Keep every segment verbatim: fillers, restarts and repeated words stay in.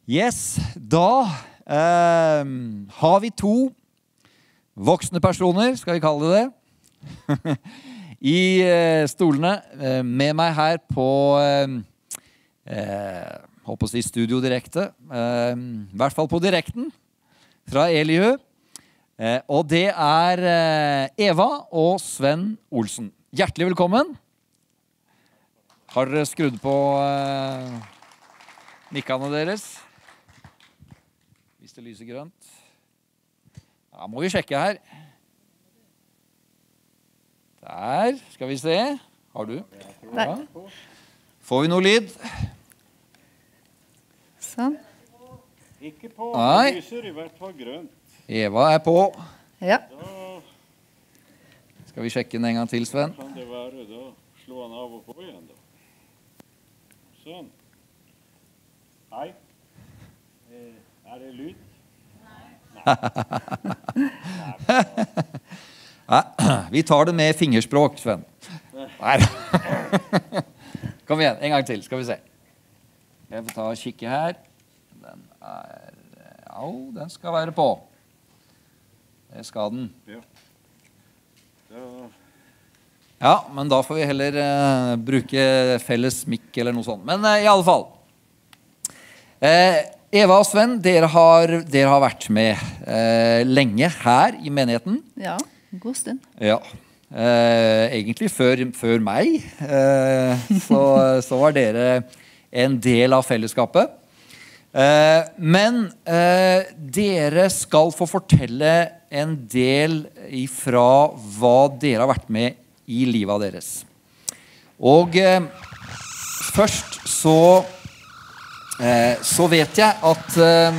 Yes, da eh, har vi to voksne personer, skal vi kalle det det, i eh, stolene eh, med meg her på eh, eh, håper å si studio direkte, eh, i hvert fall på direkten fra Eliø. Eh, og det er eh, Eva og Sven Olsen. Hjertelig velkommen. Har dere skrudd på eh, mikkene deres? Hvis det lyser grønt. Da må vi sjekke her. Der, skal vi se. Har du? Ja. Får vi noe lyd? Sånn. Ikke på, Nei. lyser i hvert fall grønt. Eva er på. Ja. Da Skal vi sjekke den en gang til, Sven? kan det være, da slå han av og på igjen da. Sånn. Hei. Eh, Er det lyd? Nei, vi tar det med fingerspråk, Sven. Nei. Kom igjen, en gang til, skal vi se. Jeg får ta og kikke her. Den er... Ja, den skal være på. Det skal den. Ja. Da, Ja, men da får vi heller eh, bruke felles mikk eller noe sånt. Men eh, i alle fall. Eh, Eva og Sven, dere har, dere har vært med eh, lenge her i menigheten. Ja, en god stund. Ja, eh, egentlig før, før meg, eh, så, så var dere en del av fellesskapet. Eh, men eh, dere skal få fortelle en del ifra hva dere har vært med i livet av deres. Og eh, først så, eh, så vet jeg at eh,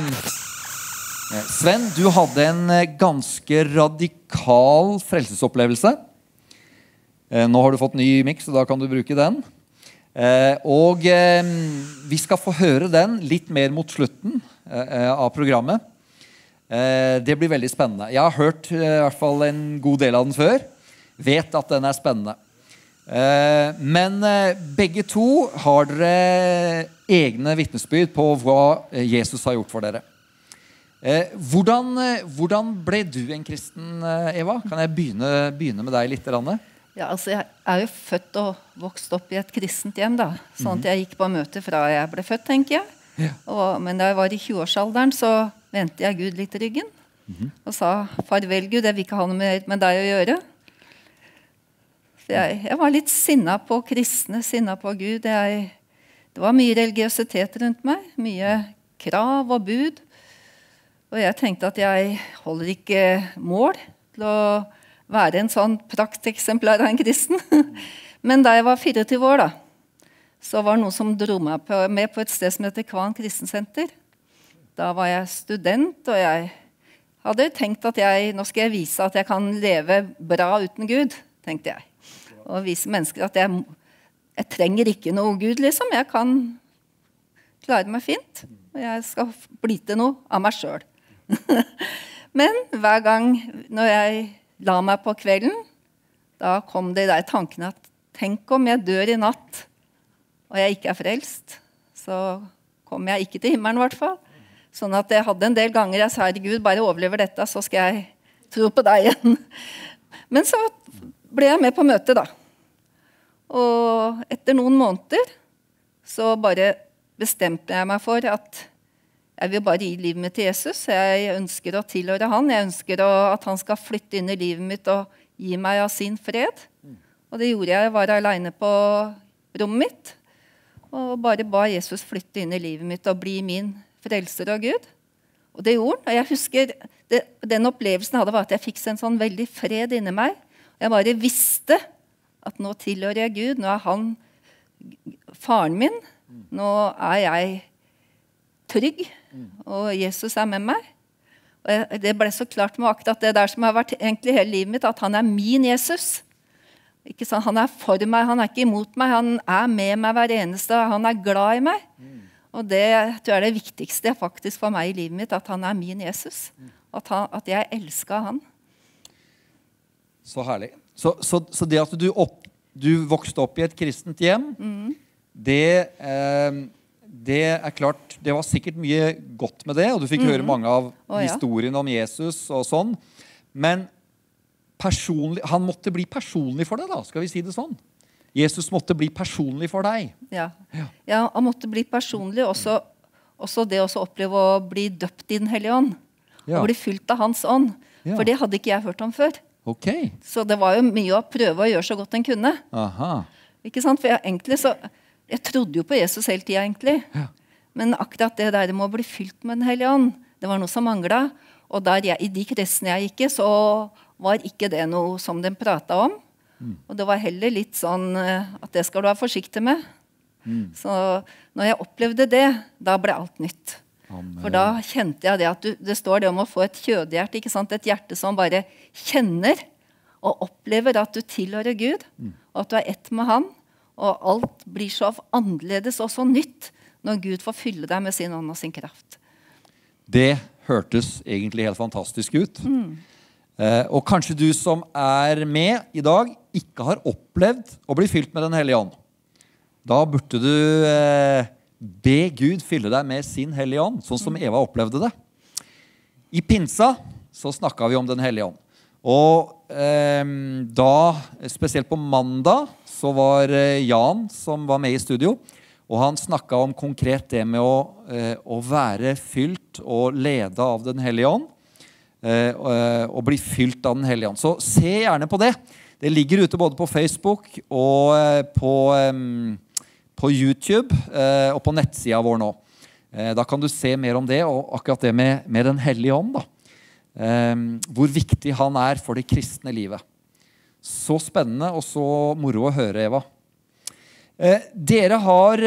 Sven, du hadde en ganske radikal frelsesopplevelse. Eh, nå har du fått ny mikk, så da kan du bruke den. Eh, og eh, vi skal få høre den litt mer mot slutten eh, av programmet. Eh, det blir veldig spennende. Jeg har hørt eh, i hvert fall en god del av den før. Vet at den er spennende. Eh, men eh, begge to har dere egne vitnesbyrd på hva Jesus har gjort for dere. Eh, hvordan, hvordan ble du en kristen, Eva? Kan jeg begynne, begynne med deg litt? Ranne? Ja, altså jeg er jo født og vokst opp i et kristent hjem da. Sånn at jeg gikk på møte fra jeg ble født, tenker jeg. Ja. Og, men da jeg var i tjue-årsalderen, så vendte jeg Gud litt i ryggen. Og sa, farvel Gud, jeg vil ikke ha noe mer med deg å gjøre. Så jeg, jeg var litt sinna på kristne, sinna på Gud. Jeg, det var mye religiøsitet rundt meg. Mye krav og bud. Og jeg tenkte at jeg holder ikke mål til å være en sånn prakteksemplar av en kristen. Men da jeg var fireogtyve år, da, så var det noen som dro meg på, med på et sted som heter Kvan Kristensenter. Da var jeg student, og jeg hadde tenkt at jeg, nå skal jeg vise at jeg kan leve bra uten Gud, tenkte jeg. Og vise mennesker at jeg, jeg trenger ikke noe Gud, liksom. Jeg kan klare meg fint, og jeg skal bli til noe av meg selv. Men hver gang når jeg la meg på kvelden, da kom det der tankene at tenk om jeg dør i natt, og jeg ikke er frelst, så kommer jeg ikke til himmelen i hvert fall. Sånn at jeg hadde en del ganger jeg sa, Gud, bare overlever dette, så skal jeg tro på deg igjen. Men så ble jeg med på møtet da. Og etter noen måneder så bare bestemte jeg meg for at jeg vil bare gi livet mitt til Jesus. Jeg ønsker å tilhøre han. Jeg ønsker å, at han skal flytte inn i livet mitt og gi meg av sin fred. Og det gjorde jeg. Jeg var alene på rommet mitt og bare ba Jesus flytte inn i livet mitt og bli min frelser og Gud. Og det gjorde han. Og jeg husker det, den opplevelsen jeg hadde var at jeg fikk en sånn veldig fred inni meg. Jeg bare visste at nå tilhører jeg Gud. Nå er han faren min. Nå er jeg trygg, og Jesus er med meg. Og jeg, det ble så klart med akkurat det der som har vært egentlig hele livet mitt, at han er min Jesus. Ikke sånn, han er for meg, han er ikke imot meg, han er med meg hver eneste, han er glad i meg. Og det tror jeg er det viktigste faktisk for meg i livet mitt, at han er min Jesus. At, han, at jeg elsker han. Så herlig. Så, så, så det at du, opp, du vokste opp i et kristent hjem, Mm. det, eh, det er klart, det var sikkert mye godt med det, og du fikk høre mange av Å, ja. historiene om Jesus og sånn. Men personlig, han måtte bli personlig for deg da, skal vi si det sånn? Jesus måtte bli personlig for deg. Ja. Ja. ja, han måtte bli personlig, også, også det å oppleve å bli døpt i den hellige ånd. Ja. Og bli fylt av hans ånd. Ja. For det hadde ikke jeg hørt om før. Ok. Så det var jo mye å prøve å gjøre så godt en kunne. Aha. Ikke sant? For jeg, egentlig så, jeg trodde jo på Jesus hele tiden, egentlig. Ja. Men akkurat det der med å bli fylt med den hellige ånd, det var noe som manglet. Og der jeg, i de kretsene jeg gikk i, så var ikke det noe som de pratet om. Mm. Og det var heller litt sånn eh, at det skal du være forsiktig med. Mm. Så når jeg opplevde det, da ble alt nytt. Amen. For da kjente jeg det at du, det står det om å få et kjødehjerte, ikke sant? Et hjerte som bare kjenner og opplever at du tilhører Gud, mm. og at du er ett med han, og alt blir så annerledes og så nytt når Gud får fylle deg med sin ånd og sin kraft. Det hørtes egentlig helt fantastisk ut. Mm. Eh, og kanskje du som er med i dag ikke har opplevd å bli fylt med den hellige ånd. Da burde du eh, be Gud fylle deg med sin hellige ånd, sånn som Eva opplevde det. I pinsa så snakket vi om den hellige ånd. Og eh, da, spesielt på mandag, så var eh, Jan som var med i studio, og han snakket om konkret det med å, eh, å være fylt og lede av den hellige ånd, eh, og, og bli fylt av den hellige ånd. Så se gjerne på det. Det ligger ute både på Facebook og eh, på, eh, på YouTube eh, og på nettsida vår nå. Eh, da kan du se mer om det, og akkurat det med, med den hellige ånd da. Eh, hvor viktig han er for det kristne livet. Så spennende og så moro å høre, Eva. Eh, dere har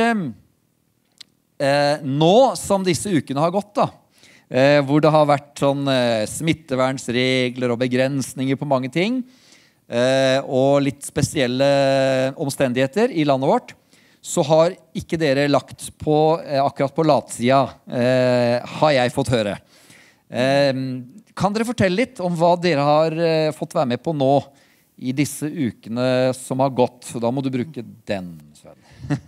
eh, nå som disse ukene har gått da, eh, hvor det har vært sånn eh, smittevernsregler og begrensninger på mange ting, eh, og litt spesielle omstendigheter i landet vårt, så har ikke dere lagt på eh, akkurat på latsida, eh, har jeg fått høre. Eh, kan dere fortelle litt om hva dere har eh, fått være med på nå i disse ukene som har gått? Så da må du bruke den, Sven.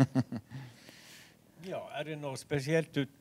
Ja, er det noe spesielt ut?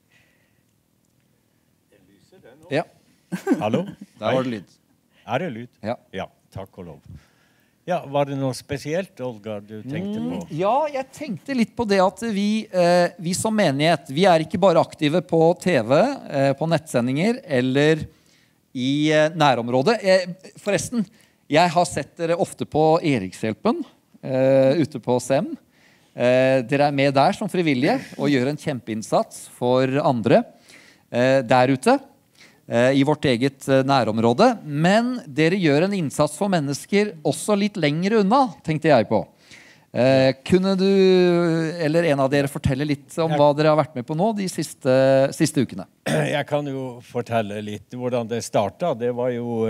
Det lyser det nå. Ja. Hallo? Der var det lyd. Er det lyd? Ja. Ja, takk og lov. Ja, var det noe spesielt, Olga, du tenkte på? Mm, ja, jeg tenkte litt på det at vi, eh, vi som menighet, vi er ikke bare aktive på T V, eh, på nettsendinger, eller i eh, nærområdet. Eh, forresten, jeg har sett dere ofte på Erikshjelpen, eh, ute på S E M. Eh, dere er med der som frivillige og gjør en kjempeinnsats for andre eh, der ute. I vårt eget nærområde, men dere gjør en innsats for mennesker også litt lenger unna, tenkte jeg på. Eh, kunne du, eller en av dere, fortelle litt om hva dere har vært med på nå de siste, siste ukene? Jeg kan jo fortelle litt hvordan det startet. Det var jo...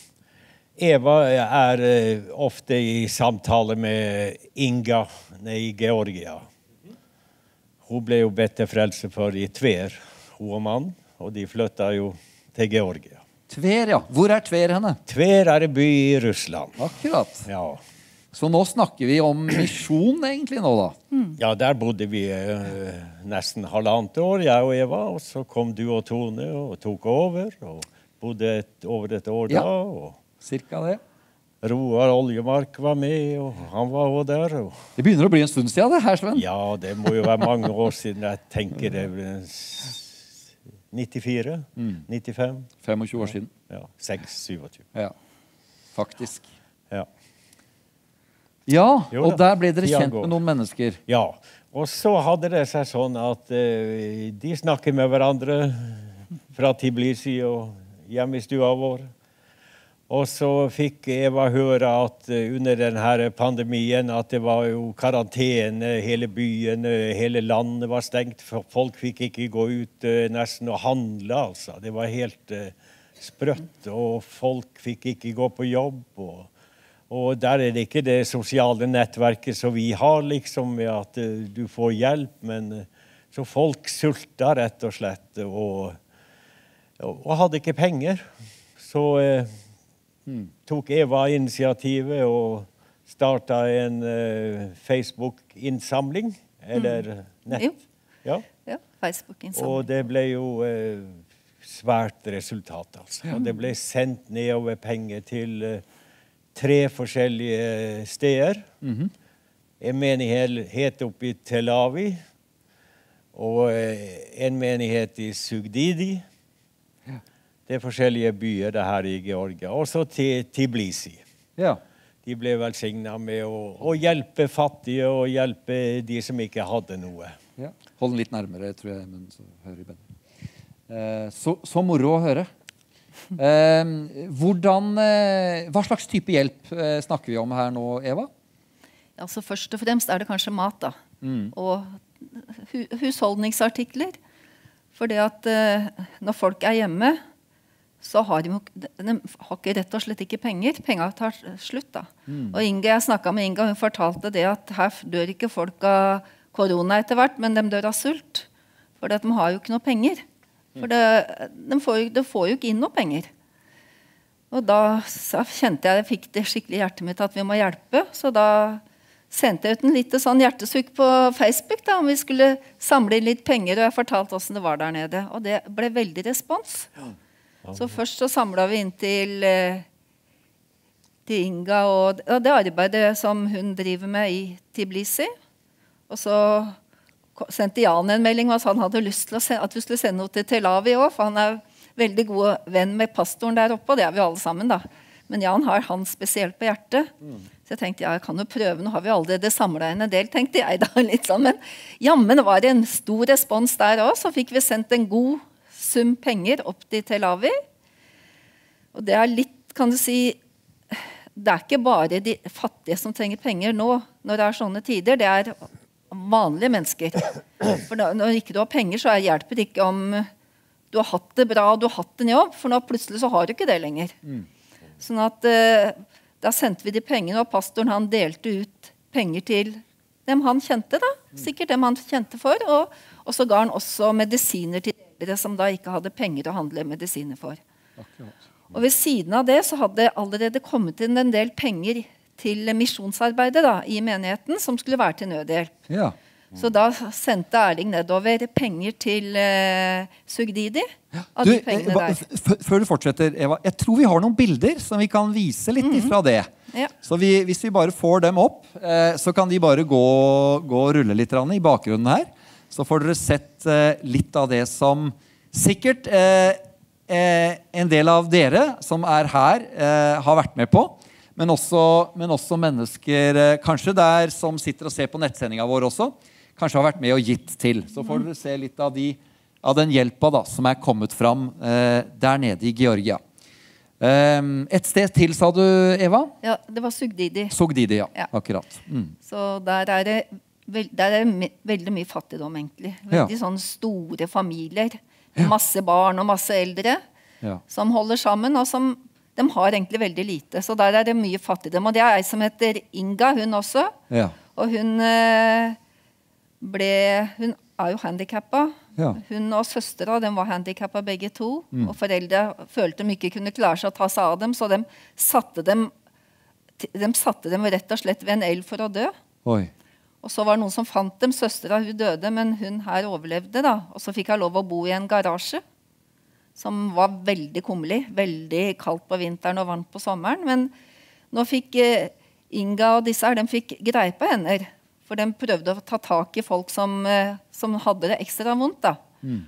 Eva er ofte i samtale med Inga i Georgia. Hun ble jo bedt til frelse for i Tver, hun og mann, og de flyttet jo til Georgia. Tver, ja. Hvor er Tver henne? Tver er en by i Russland. Akkurat. Ja. Så nå snakker vi om misjon egentlig nå da? Mm. Ja, der bodde vi uh, nesten halvannet år, jeg og Eva, og så kom du og Tone og tok over, og bodde et, over et år ja. da. Og cirka det. Roar Oljemark var med, og han var også der. Og det begynner å bli en stund siden det her, Sven. Ja, det må jo være mange år siden. Jeg tenker det nittifire, mm. nittifem. femogtjue år siden. Ja, seks, syvogtjue. Ja, faktisk. Ja. Ja, og der ble dere kjent med noen mennesker. Ja, og så hadde det seg sånn at uh, de snakker med hverandre fra Tbilisi og hjemme i stua vår. Og så fikk Eva høre at uh, under denne pandemien at det var jo karantene, hele byen, uh, hele landet var stengt. Folk fikk ikke gå ut uh, nesten og handle, altså. Det var helt uh, sprøtt, og folk fikk ikke gå på jobb. Og, og der er det ikke det sosiale nettverket som vi har, liksom, med at uh, du får hjelp, men uh, så folk sulta rett og slett, og, og, og hadde ikke penger. Så... Uh, Mm. tok Eva initiativet og startet en uh, Facebook-innsamling, eller nett. Jo. Ja. Ja, Facebook-innsamling. Og det ble jo eh, svært resultat, altså. Og det ble sendt nedover penger til eh, tre forskjellige steder. Mhm. En menighet oppe i Tel Aviv, og eh, en menighet i Sugdidi. Ja. Det er forskjellige byer det her i Georgia. Også til Tbilisi. Ja. De ble velsignet med å, å hjelpe fattige og hjelpe de som ikke hadde noe. Ja. Hold den litt nærmere, tror jeg, men så hører jeg bedre. Eh, så, så moro å høre. Eh, hvordan, eh, hva slags type hjelp eh, snakker vi om her nå, Eva? Altså først og fremst er det kanskje mat da. Mm. Og hu husholdningsartikler. For det at eh, når folk er hjemme, så har de, de, de har ikke rett og slett ikke penger. Penger tar slutt da. Mm. Og Inge, jeg snakket med Inge, hun fortalte det at her dør ikke folk av korona etter hvert, men de dør av sult. For de har jo ikke noe penger. For det, de, får, de får jo ikke inn noe penger. Og da så kjente jeg, jeg fikk det skikkelig i hjertet mitt at vi må hjelpe. Så da sendte jeg ut en lite sånn hjertesukk på Facebook da, om vi skulle samle inn litt penger, og jeg fortalte hvordan det var der nede. Og det ble veldig respons. Ja. Så først så samlet vi inn til, til Inga og det arbeidet som hun driver med i Tbilisi. Og så sendte Jan en melding at han hadde lyst til å sende, at vi skulle sende noe til Tel Aviv også, for han er veldig god venn med pastoren der oppe, og det er vi alle sammen da. Men Jan har han spesielt på hjertet. Mm. Så jeg tenkte, ja, jeg kan jo prøve, nå har vi allerede samlet inn en del, tenkte jeg da litt sånn. Men jammen var det en stor respons der også, så fikk vi sendt en god sum penger opp til Tel Aviv. Og det er litt, kan du si, det er ikke bare de fattige som trenger penger nå, når det er sånne tider, det er vanlige mennesker. For når ikke du har penger, så hjelper det ikke om du har hatt det bra, og du har hatt en jobb, for nå plutselig så har du ikke det lenger. Mm. Sånn at eh, da sendte vi de pengene, og pastoren han delte ut penger til dem han kjente da, sikkert dem han kjente for, og, og så ga han også medisiner til dere som da ikke hadde penger å handle medisiner for. Akkurat. Og ved siden av det så hadde allerede kommet inn en del penger til misjonsarbeidet da, i menigheten, som skulle være til nødhjelp. Ja. Så da sendte Erling nedover penger til uh, Sugdidi. Ja. Du, Eva, før du fortsetter, Eva, jeg tror vi har noen bilder som vi kan vise litt mm-hmm. ifra det. Ja. Så vi, hvis vi bare får dem opp, eh, så kan de bare gå, gå og rulle litt i bakgrunnen her. Så får dere sett eh, litt av det som sikkert eh, eh, en del av dere som er her eh, har vært med på. Men også, men også mennesker eh, kanskje der som sitter og ser på nettsendinga vår også. Kanskje har vært med og gitt til. Så får dere se litt av, de, av den hjelpa da, som er kommet fram eh, der nede i Georgia. Um, et sted til, sa du, Eva? Ja, det var Sugdidi. Sugdidi, ja. ja. Akkurat. Mm. Så der er det, veld, der er det me, veldig mye fattigdom, egentlig. Veldig ja. Sånne store familier. Ja. Masse barn og masse eldre ja. Som holder sammen, og som de har egentlig veldig lite. Så der er det mye fattigdom. Og det er ei som heter Inga, hun også. Ja. Og hun eh, ble, hun er jo handikappet. Ja. Hun og søstera, de var handikappet begge to. Mm. Og foreldre følte de ikke kunne klare seg å ta seg av dem, så de satte dem, de satte dem rett og slett ved en elv for å dø. Oi. Og så var det noen som fant dem. Søstera, hun døde, men hun her overlevde da. Og så fikk hun lov å bo i en garasje, som var veldig kummerlig. Veldig kaldt på vinteren og varmt på sommeren. Men nå fikk eh, Inga og disse her, de fikk greie på henne. For de prøvde å ta tak i folk som, som hadde det ekstra vondt da. Mm.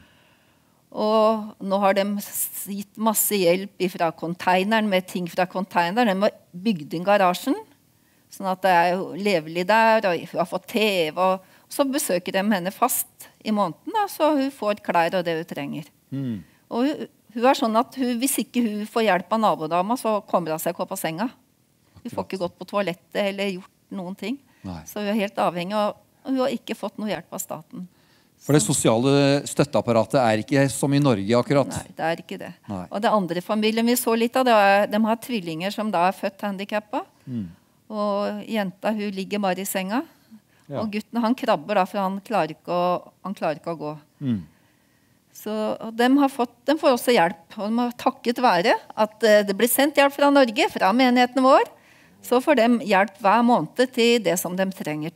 Og nå har de gitt masse hjelp fra containeren, med ting fra containeren. De har bygd inn garasjen, sånn at det er levelig der, og hun har fått T V. Og så besøker de henne fast i måneden, da, så hun får klær og det hun trenger. Mm. Og hun, hun er sånn at hun, hvis ikke hun får hjelp av nabodama, så kommer hun seg ikke opp på senga. Hun får ikke gått på toalettet eller gjort noen ting. Nei. Så hun er helt avhengig, og hun har ikke fått noe hjelp av staten. For det sosiale støtteapparatet er ikke som i Norge akkurat? Nei, det er ikke det. Nei. Og det andre familien vi så litt av, det er, de har tvillinger som da er født handikappet. Mm. Og jenta, hun ligger bare i senga. Ja. Og gutten, han krabber da, for han klarer ikke å, han klarer ikke å gå. Mm. Så de, har fått, de får også hjelp, og de har takket være at det blir sendt hjelp fra Norge, fra menigheten vår. Så får de hjelp hver måned til det som de trenger til.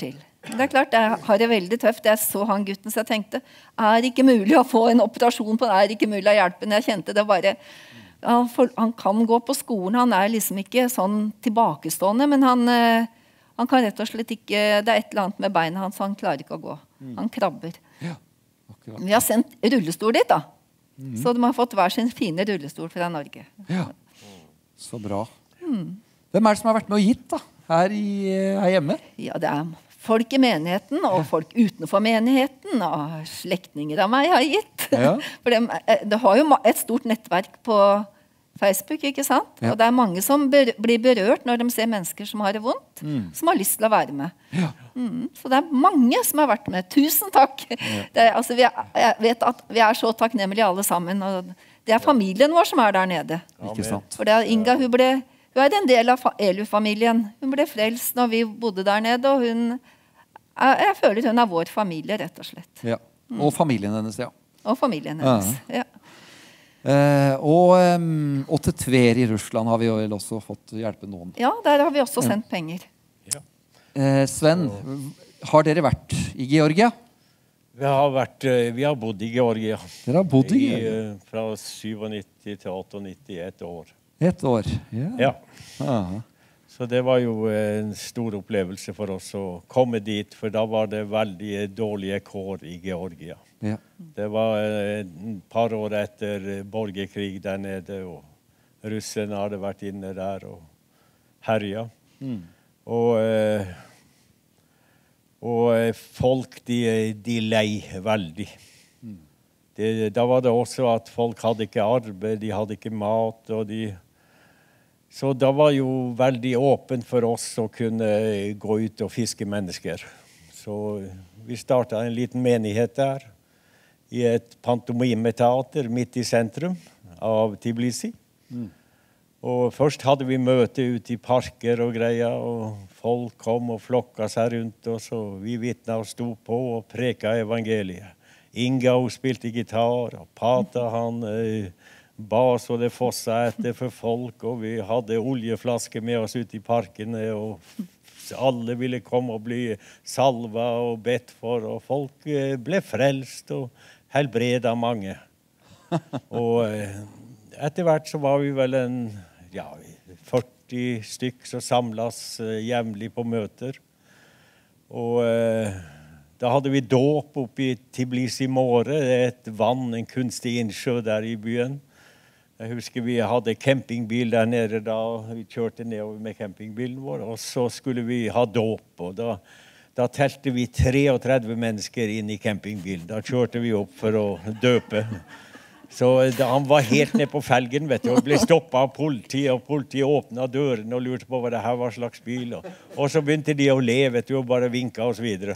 Det er klart, jeg har det veldig tøft. Jeg så han gutten, så jeg tenkte, er det ikke mulig å få en operasjon på det? Er det ikke mulig å hjelpe? Men jeg kjente det bare, ja, for, han kan gå på skolen, han er liksom ikke sånn tilbakestående, men han, han kan rett og slett ikke, det er et eller annet med beina hans, han klarer ikke å gå. Han krabber. Ja, akkurat. Vi har sendt rullestol dit da. Mm. Så de har fått hver sin fine rullestol fra Norge. Ja, så bra. Mm. Hvem er det som har vært med og gitt da, her, i, her hjemme? Ja, det er folk i menigheten, og folk utenfor menigheten, og slektninger av meg har gitt. Ja. For det, det har jo et stort nettverk på Facebook, ikke sant? Ja. Og det er mange som ber, blir berørt når de ser mennesker som har det vondt, mm. som har lyst til å være med. Ja. Mm, så det er mange som har vært med. Tusen takk! Ja. Det, altså, vi er, jeg vet at vi er så takknemlige alle sammen, og det er familien vår som er der nede. Ikke sant. For det er Inga, hun ble... Hun er en del av Elu-familien. Hun ble frelst når vi bodde der nede, og hun, jeg føler hun er vår familie, rett og slett. Ja. Og familien hennes, ja. Og familien hennes, ja. ja. Eh, og, um, og til Tver i Russland har vi jo også fått hjelpe noen. Ja, der har vi også sendt penger. Ja. Eh, Sven, har dere vært i Georgia? Vi har, vært, vi har bodd i Georgia. Dere har bodd i Georgia? I, fra nittisju til nittiåtte, et år. Et år, ja. ja. Aha. Så det var jo en stor opplevelse for oss å komme dit, for da var det veldig dårlige kår i Georgia. Ja. Det var et par år etter borgerkrig der nede, og russerne hadde vært inne der og herja. Mm. Og, og folk, de, de lei veldig. Mm. Det, da var det også at folk hadde ikke arbeid, de hadde ikke mat, og de... Så da var jo veldig åpent for oss å kunne gå ut og fiske mennesker. Så vi startet en liten menighet der, i et pantomimeteater midt i sentrum av Tbilisi. Mm. Og først hadde vi møte ute i parker og greier, og folk kom og flokka seg rundt oss, og vi vittnet og sto på og preka evangeliet. Inga, hun spilte gitar, og Pata, han... Eh, ba så det fossa etter for folk, og vi hadde oljeflasker med oss ut i parkene, og alle ville komme og bli salva og bedt for, og folk ble frelst og helbredet mange. Og etter hvert så var vi vel en ja, førti stykk som samlas jevnlig på møter. Og da hadde vi dåp oppe i Tbilisi More, et vann, en kunstig innsjø der i byen. Jeg husker vi hadde campingbil der nede da, vi kjørte nedover med campingbilen vår, og så skulle vi ha dåp, og da, da telte vi treogtredve mennesker inn i campingbilen. Da kjørte vi opp for å døpe. Så da, han var helt ned på felgen, vet du, og ble stoppet av politiet, og politiet åpnet døren og lurte på hva det her var slags bil. Og, og så begynte de å le, vet du, og bare vinket oss videre.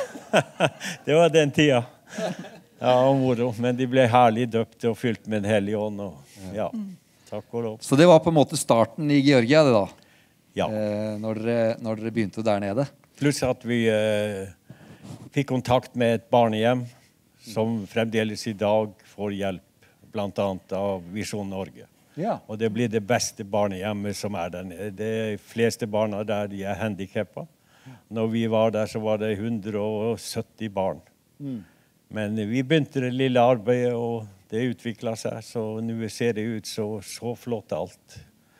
Det var den tida. Ja, og moro, men de ble herlig døpt og fylt med en hellig ånd, og ja, takk og lov. Så det var på en måte starten i Georgia, det da? Ja. Eh, når, dere, når dere begynte der nede? Pluss at vi eh, fikk kontakt med et barnehjem som fremdeles i dag får hjelp, blant annet av Visjon Norge. Ja. Og det blir det beste barnehjemmet som er der nede. De fleste barna der, de er handicappet. Når vi var der, så var det hundre og sytti barn. Mm. Men vi begynte det lille arbeidet, og det utviklet seg, så nå ser det ut så, så flott alt.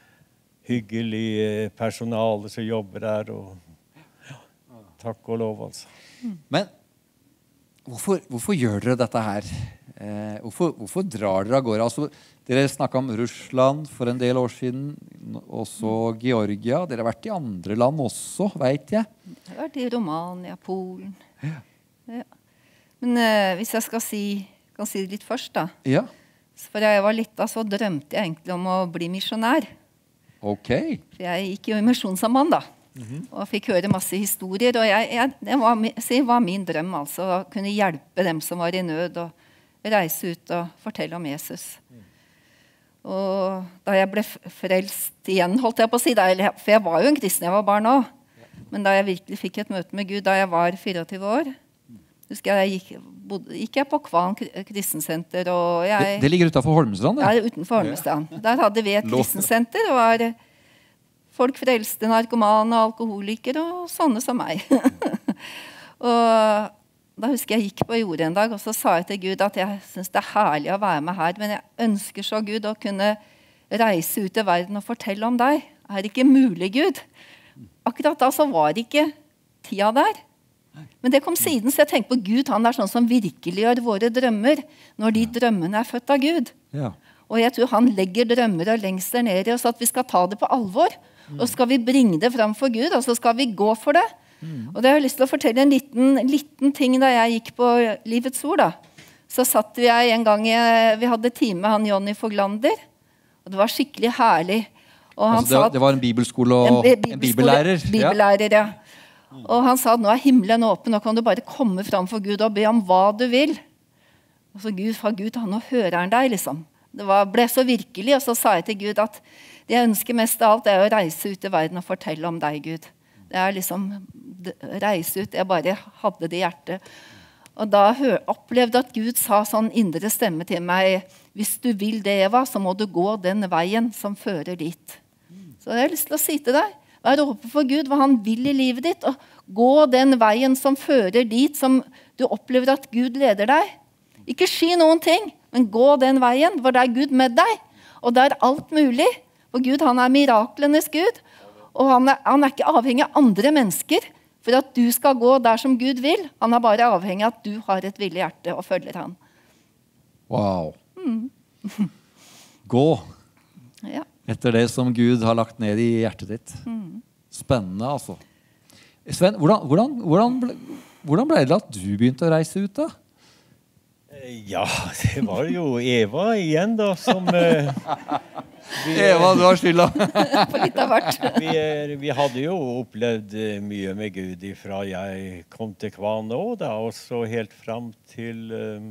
Hyggelig personale som jobber der, og ja, takk og lov, altså. Men hvorfor, hvorfor gjør dere dette her? Eh, hvorfor, hvorfor drar dere av gårde? Altså, dere snakket om Russland for en del år siden, også Georgia. Dere har vært i andre land også, vet jeg. Jeg har vært i Romania, Polen. Ja. Ja. Men uh, hvis jeg skal si, kan si det litt først da. Ja. For da jeg var liten, så drømte jeg egentlig om å bli misjonær. Ok. For jeg gikk jo i misjonssamband da. Mm-hmm. Og fikk høre masse historier. Og jeg, jeg, det var, det var min drøm altså, å kunne hjelpe dem som var i nød, og reise ut og fortelle om Jesus. Mm. Og da jeg ble frelst igjen, holdt jeg på å si, da, for jeg var jo en kristen, jeg var barn også. Men da jeg virkelig fikk et møte med Gud, da jeg var fireogtyve år, husker jeg, gikk, bodde, gikk jeg på Kvan kristensenter. Og jeg, det, det ligger utenfor Holmestrand? Ja, utenfor Holmestrand. Der hadde vi et kristensenter, og var folk frelste narkomane og alkoholikere og sånne som meg. Og da husker jeg gikk på jordet en dag, og så sa jeg til Gud at jeg synes det er herlig å være med her, men jeg ønsker så, Gud, å kunne reise ut i verden og fortelle om deg. Er det ikke mulig, Gud? Akkurat da så var ikke tida der. Men det kom siden, så jeg tenkte på Gud, han er sånn som virkeliggjør våre drømmer, når de drømmene er født av Gud. Ja. Og jeg tror han legger drømmer og lengsler ned i oss, at vi skal ta det på alvor. Og skal vi bringe det fram for Gud, og så skal vi gå for det. Mm. Og det har jeg lyst til å fortelle en liten, liten ting da jeg gikk på Livets Ord. Da. Så satt vi en gang, vi hadde time med han Jonny Foglander, og det var skikkelig herlig. Og han altså det, sa at, det var en bibelskole og en, bibelskole, en bibellærer? Bibellærer, ja. Og han sa at nå er himmelen åpen, nå kan du bare komme fram for Gud og be om hva du vil. Og så Gud, fra Gud, han, nå hører han deg, liksom. Det var, ble så virkelig, og så sa jeg til Gud at det jeg ønsker mest av alt er å reise ut i verden og fortelle om deg, Gud. Det er liksom, det, reise ut, jeg bare hadde det i hjertet. Og da hør, opplevde at Gud sa sånn indre stemme til meg, hvis du vil det, Eva, så må du gå den veien som fører dit. Så jeg har lyst til å si til deg, vær åpen for Gud, hva han vil i livet ditt, og gå den veien som fører dit, som du opplever at Gud leder deg. Ikke sky noen ting, men gå den veien, hvor det er Gud med deg, og det er alt mulig. For Gud, han er miraklenes Gud, og han er, han er ikke avhengig av andre mennesker for at du skal gå der som Gud vil. Han er bare avhengig av at du har et villig hjerte og følger han. Wow. Mm. Gå ja. etter det som Gud har lagt ned i hjertet ditt. Mm. Spennende, altså. Sven, hvordan, hvordan, hvordan, ble, hvordan ble det at du begynte å reise ut da? Ja, det var jo Eva igjen da, som... Uh, vi, Eva, du har skylda. På litt av hvert. vi, vi hadde jo opplevd mye med Gud ifra jeg kom til Kvanå, da, og så helt frem til... Um,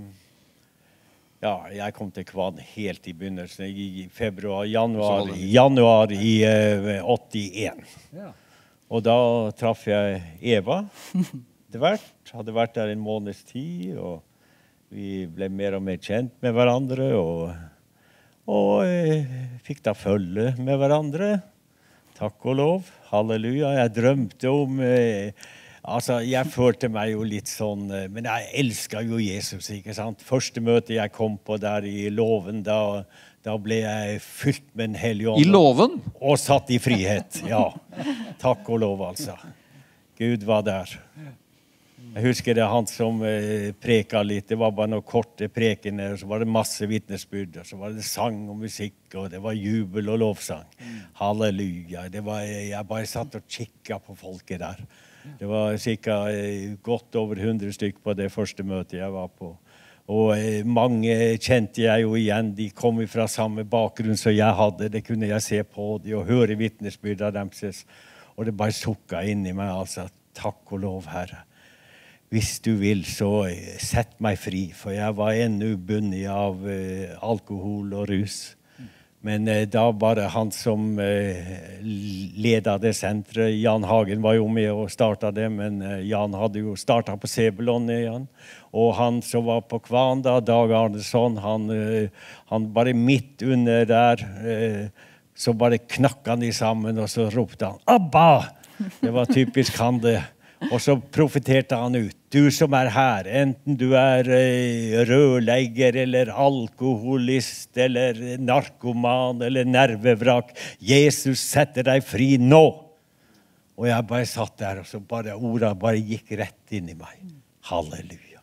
ja, jeg kom til Kvanå helt i begynnelsen, i februar, januar, januar i uh, åttien. Ja. Og da traff jeg Eva. Det vært, hadde vært der en måneds tid, og... Vi ble mer og mer kjent med hverandre, og, og eh, fikk da følge med hverandre. Takk og lov. Halleluja. Jeg drømte om... Eh, altså, jeg følte meg jo litt sånn... Eh, men jeg elsket jo Jesus, ikke sant? Første møte jeg kom på der i Loven, da, da ble jeg fylt med en hellig ånd. I Loven? Og satt i frihet, ja. Takk og lov, altså. Gud var der. Jeg husker det han som eh, preka litt, det var bare noen korte prekener, og så var det masse vittnesbyrd, og så var det sang og musikk, og det var jubel og lovsang. Mm. Halleluja. Det var, jeg bare satt og kikket på folket der. Det var sikkert eh, godt over hundre stykk på det første møtet jeg var på. Og eh, mange kjente jeg jo igjen, de kom fra samme bakgrunn som jeg hadde, det kunne jeg se på de og høre vittnesbyrd av dem. Og det bare sukket inn i meg, altså, takk og lov, Herre. Hvis du vil, så sett meg fri, for jeg var ennå bundet av uh, alkohol og rus. Men uh, da bare han som uh, ledet det senteret, Jan Hagen var jo med og startet det, men uh, Jan hadde jo startet på Sebulon igjen. Og han som var på Kvan da, Dag Arneson, han, uh, han bare midt under der, uh, så bare knakk han de sammen, og så ropte han, Abba! Det var typisk han det. Og så profeterte han ut, du som er her, enten du er eh, rørlegger, eller alkoholist, eller narkoman, eller nervevrak, Jesus setter deg fri nå. Og jeg bare satt der, og så bare ordet bare gikk rett inn i meg. Halleluja.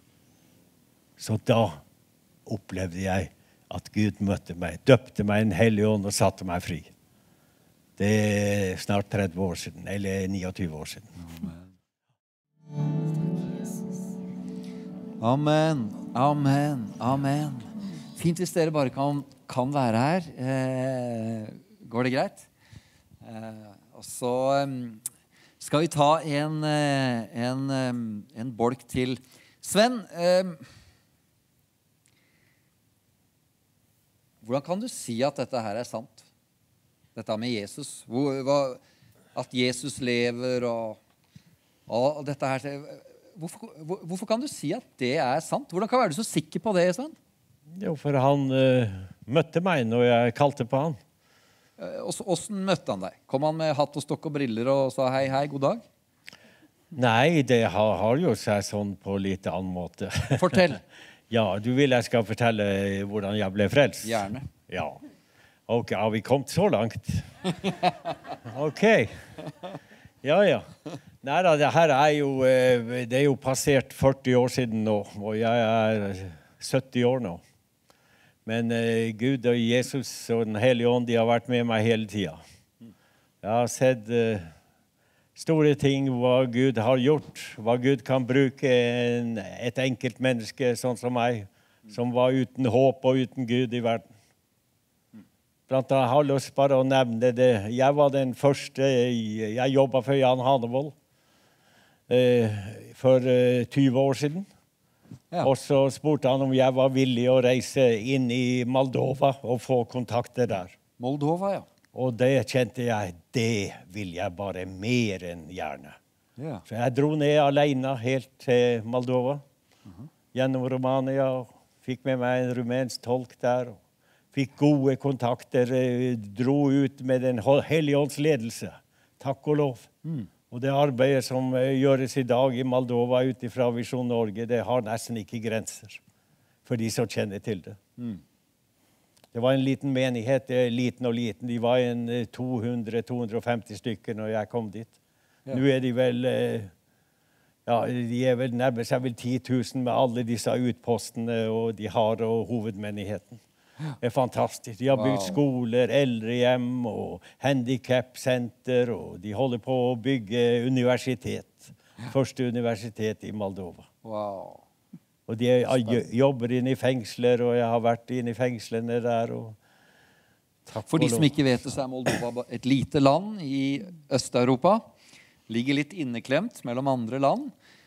Så da opplevde jeg at Gud møtte meg, døpte meg en hellig ånd og satte meg fri. Det er snart tretti år siden, eller niogtyve år siden. Amen, amen, amen. Fint hvis dere bare kan, kan være her. Eh, går det greit? Eh, og så um, skal vi ta en, en, um, en bolk til. Sven, um, hvordan kan du si at dette her er sant? Dette med Jesus. Hvor, hva, at Jesus lever og, og dette her... Hvorfor, hvorfor kan du si at det er sant? Hvordan kan du være så sikker på det, Sven? Jo, for han uh, møtte meg når jeg kalte på han. Uh, Hvordan møtte han deg? Kom han med hatt og stokk og briller og sa hei, hei, god dag? Nei, det har, har jo seg sånn på litt annen måte. Fortell. Ja, du vil jeg skal fortelle hvordan jeg ble frelst? Gjerne. Ja. Ok, har vi kommet så langt? Ok. Ja, ja. Neida, det her er jo, det er jo passert førti år siden nå, og jeg er sytti år nå. Men uh, Gud og Jesus og den Hellige Ånd, de har vært med meg hele tiden. Jeg har sett uh, store ting, hva Gud har gjort, hva Gud kan bruke en, et enkelt menneske sånn som meg, som var uten håp og uten Gud i verden. Blant annet har jeg lyst bare å nevne det. Jeg var den første, jeg, jeg jobbet for Jan Hanevold uh, for uh, tyve år siden. Ja. Og så spurte han om jeg var villig å reise inn i Moldova og få kontakter der. Moldova, ja. Og det kjente jeg, det vil jeg bare mer enn gjerne. Ja. Så jeg dro ned alene helt til Moldova, uh-huh. gjennom Romania, og fikk med meg en rumensk tolk der, og fikk gode kontakter, dro ut med den Hellige Ånds ledelse. Takk og lov. Mm. Og det arbeidet som gjøres i dag i Moldova ut fra Visjon Norge, det har nesten ikke grenser for de som kjenner til det. Mm. Det var en liten menighet, liten og liten. De var en to hundre til to hundre femti stykker når jeg kom dit. Ja. Nå er de vel, ja, de er vel nærmere seg vel ti tusen med alle disse utpostene og de har og hovedmenigheten. Det er fantastisk. De har bygd skoler, eldrehjem og handicap-senter, og de holder på å bygge universitet. Første universitet i Moldova. Wow. Og de jobber inne i fengsler, og jeg har vært inne i fengslene der. Og For de som ikke vet det, så er Moldova et lite land i Øst-Europa. Ligger litt inneklemt mellom andre land.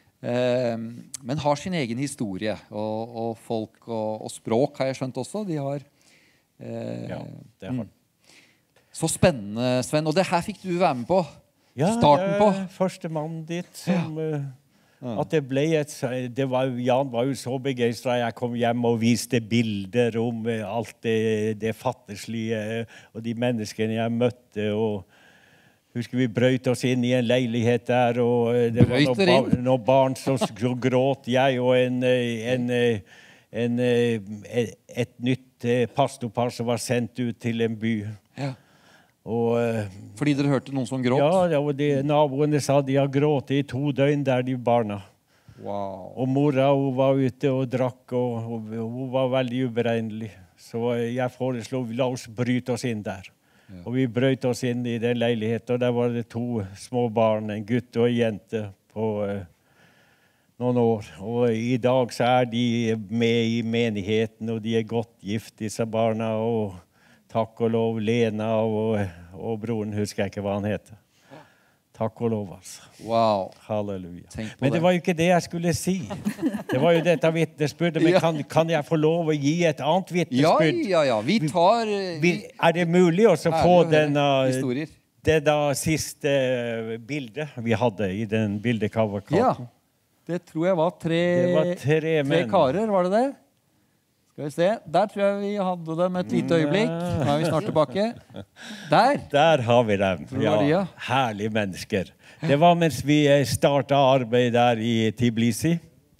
Men har sin egen historie, og, og folk og, og språk har jeg skjønt også. De har, eh, ja, det har. Mm. Så spennende, Sven. Og det her fikk du være med på. Ja, starten på. Ja, første mannen ditt. Som, ja. Ja. At det ble et, det var, Jan var jo så begeistret. Jeg kom hjem og viste bilder om alt det, det fattigslige, og de menneskene jeg møtte, og husker vi brøt oss inn i en leilighet der, og det var noen, bar, noen barn som gråt. Jeg og en, en, en, en, et nytt pastorpar som var sendt ut til en by. Ja. Og, fordi dere hørte noen som gråt? Ja, og de, naboene sa de har grått i to døgn der, de barna. Wow. Og mora hun var ute og drakk, og, og hun var veldig uberegnelig. Så jeg foreslo, la oss bryte oss inn der. Ja. Og vi brøt oss inn i den leiligheten, og der var det to små barn, en gutt og en jente på uh, noen år. Og i dag så er de med i menigheten, og de er godt gift, disse barna, og takk og lov, Lena og, og broren, husker jeg ikke hva han heter. Takk og lov, altså. Wow. Halleluja. Men det var jo ikke det jeg skulle si. Det var jo dette vitnesbyrdet, men kan, kan jeg få lov å gi et annet vitnesbyrd? Ja, ja, ja. Vi tar... Vi, er det mulig å få denne, historier. Det da siste bildet vi hadde i den bildekavalkaden? Ja, det tror jeg var tre, det var tre, tre karer, var det det? Skal vi se. Der tror jeg vi hadde dem et lite øyeblikk. Nå er vi snart tilbake. Der. Der har vi dem. Ja, de, ja. Herlige mennesker. Det var mens vi startet arbeid der i Tbilisi.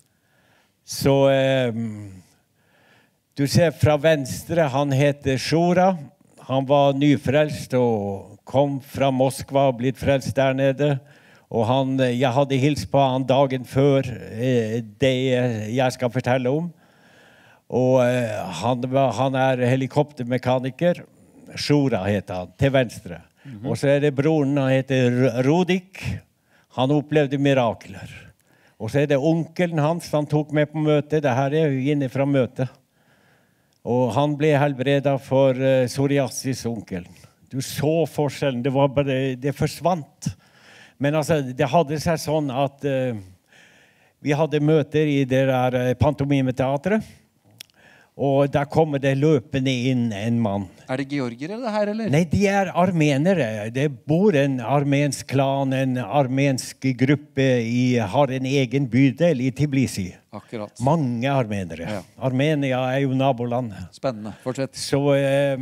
Så eh, du ser fra venstre, han heter Shura. Han var nyfrelst og kom fra Moskva og blitt frelst der nede. Og han, jeg hadde hilst på han dagen før eh, det jeg skal fortelle om. Og uh, han, han er helikoptermekaniker. Shura heter han, til venstre. Mm-hmm. Og så er det broren, han heter Rudik. Han opplevde mirakler. Og så er det onkelen hans, han tok med på møtet. Det her er jo inne fra møtet. Og han ble helbredet for uh, psoriasis, onkelen. Du så forskjellen, det var bare, det forsvant. Men altså, det hadde seg sånn at uh, vi hadde møter i det der uh, pantomimeteatret. Og der kommer det løpende inn en mann. Er det georgere det her, eller? Nei, de er armenere. Det bor en armensk klan, en armensk gruppe i, har en egen bydel i Tbilisi. Akkurat. Mange armenere. Ja. Armenia er jo nabolandet. Spennende. Fortsett. Så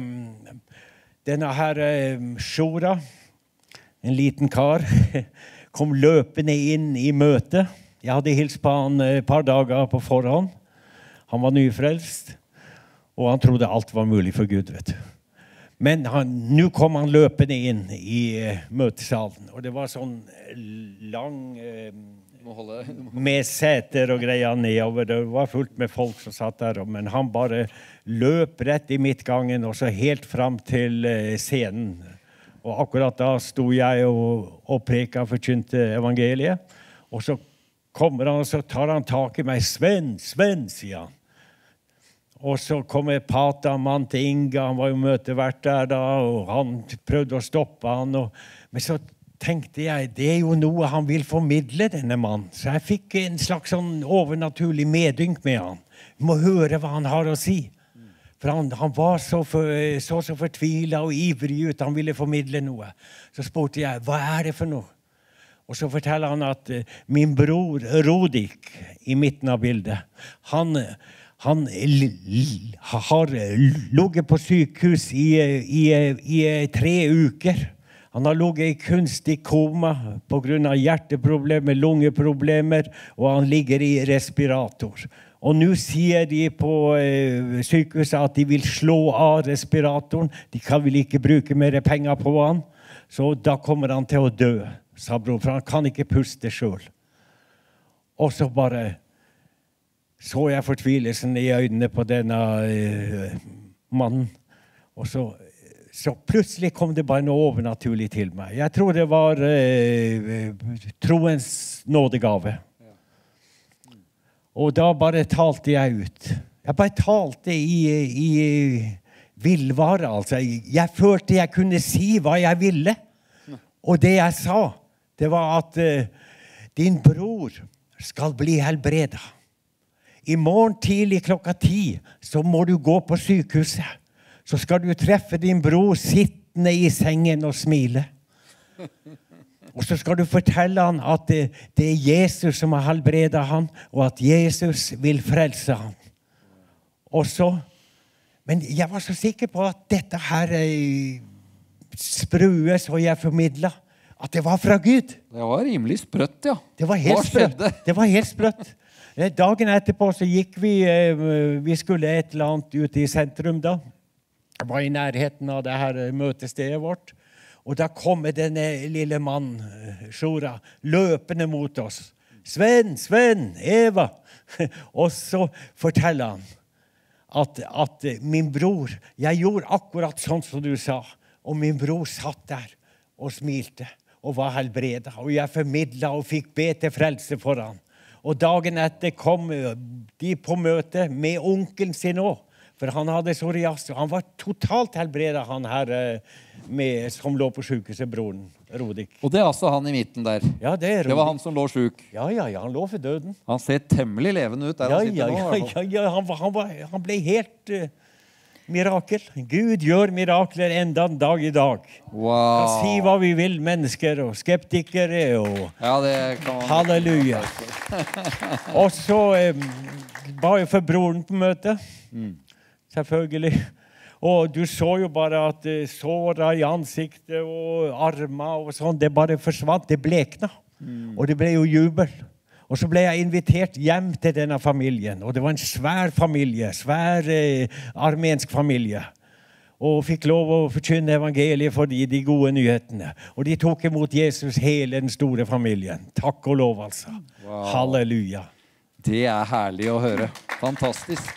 um, denne her um, Shura, en liten kar, kom løpende inn i møtet. Jeg hadde hilst på han et par dager på forhånd. Han var nyfrelst, og han trodde alt var mulig for Gud, vet du. Men nå kom han løpende inn i uh, møtesalen, og det var sånn lang uh, med seter og greier nedover. Det var fullt med folk som satt der, men han bare løp rett i midtgangen, og så helt frem til uh, scenen. Og akkurat da sto jeg og, og preka og forkynte evangeliet, og så kommer han, og så tar han tak i meg. Sven, Sven, sier han. Og så kommer Pata, mann til Inga, han var jo møtevert der da, og han prøvde å stoppe han. Og, men så tenkte jeg, det er jo noe han vil formidle, denne mannen. Så jeg fikk en slags sånn overnaturlig medynk med han. Vi må høre hva han har å si. For han, han var så, for, så, så fortvilet og ivrig ut, han ville formidle noe. Så spurte jeg, hva er det for noe? Og så forteller han at uh, min bror Rodik, i midten av bildet, han... Han har ligget på sykehus i, i, i tre uker. Han har ligget i kunstig koma på grunn av hjerteproblemer, lungeproblemer, og han ligger i respirator. Og nå sier de på eh, sykehuset at de vil slå av respiratoren. De kan vel ikke bruke mer penger på han. Så da kommer han til å dø, sa bror, for han kan ikke puste selv. Og så bare... så jeg fortvilelsen i øynene på denne uh, mannen. Og så, så plutselig kom det bare noe overnaturlig til meg. Jeg tror det var uh, troens nådegave. Og da bare talte jeg ut. Jeg bare talte i, i villvare, altså. Jeg følte jeg kunne si hva jeg ville. Og det jeg sa, det var at uh, din bror skal bli helbredet. I morgen tidlig klokka ti, så må du gå på sykehuset. Så skal du treffe din bror sittende i sengen og smile. Og så skal du fortelle han at det, det er Jesus som har helbredet han, og at Jesus vil frelse han. Og så, men jeg var så sikker på at dette her sprue så jeg formidlet, at det var fra Gud. Det var rimelig sprøtt, ja. Det var helt sprøtt. Det var helt sprøtt. Dagen etterpå så gikk vi, vi skulle et eller annet ute i sentrum da. Jeg var i nærheten av det her møtestedet vårt. Og da kommer denne lille mann, Sjora, løpende mot oss. Sven, Sven, Eva. Og så forteller han at, at min bror, jeg gjorde akkurat sånn som du sa. Og min bror satt der og smilte og var helbredet. Og jeg formidlet og fikk be til frelse for han. Og dagen etter kom de på møte med onkelen sin også. For han hadde psoriasis. Han var totalt helbredet, han her med, som lå på sykehuset, broren Rodik. Og det er altså han i midten der. Ja, det er Rodik. Det var han som lå syk. Ja, ja, ja, han lå for døden. Han ser temmelig levende ut der ja, han sitter ja, nå. Ja, ja, ja, han, han, var, han ble helt uh, mirakel. Gud gjør mirakler enda en dag i dag. Wow. Kan si hva vi vil, mennesker og skeptikere og ja, det kan man... halleluja. Og så um, ba jeg for broren på møtet. Mm. Selvfølgelig. Og du så jo bare at uh, såret i ansiktet og armer og sånn, det bare forsvant, det blekna. Mm. Og det ble jo jubel. Og så ble jeg invitert hjem til denne familien. Og det var en svær familie, svær eh, armensk familie. Og fikk lov å forkynne evangeliet for de, de gode nyhetene. Og de tok imot Jesus, hele den store familien. Takk og lov, altså. Wow. Halleluja. Det er herlig å høre. Fantastisk.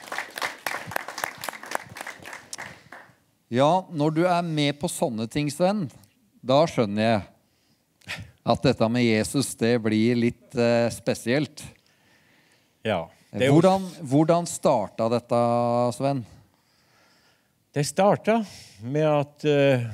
Ja, når du er med på sånne ting, Sven, da skjønner jeg at dette med Jesus, det blir litt uh, spesielt. Ja. Det jo... hvordan, hvordan startet dette, Sven? Det startet med at uh,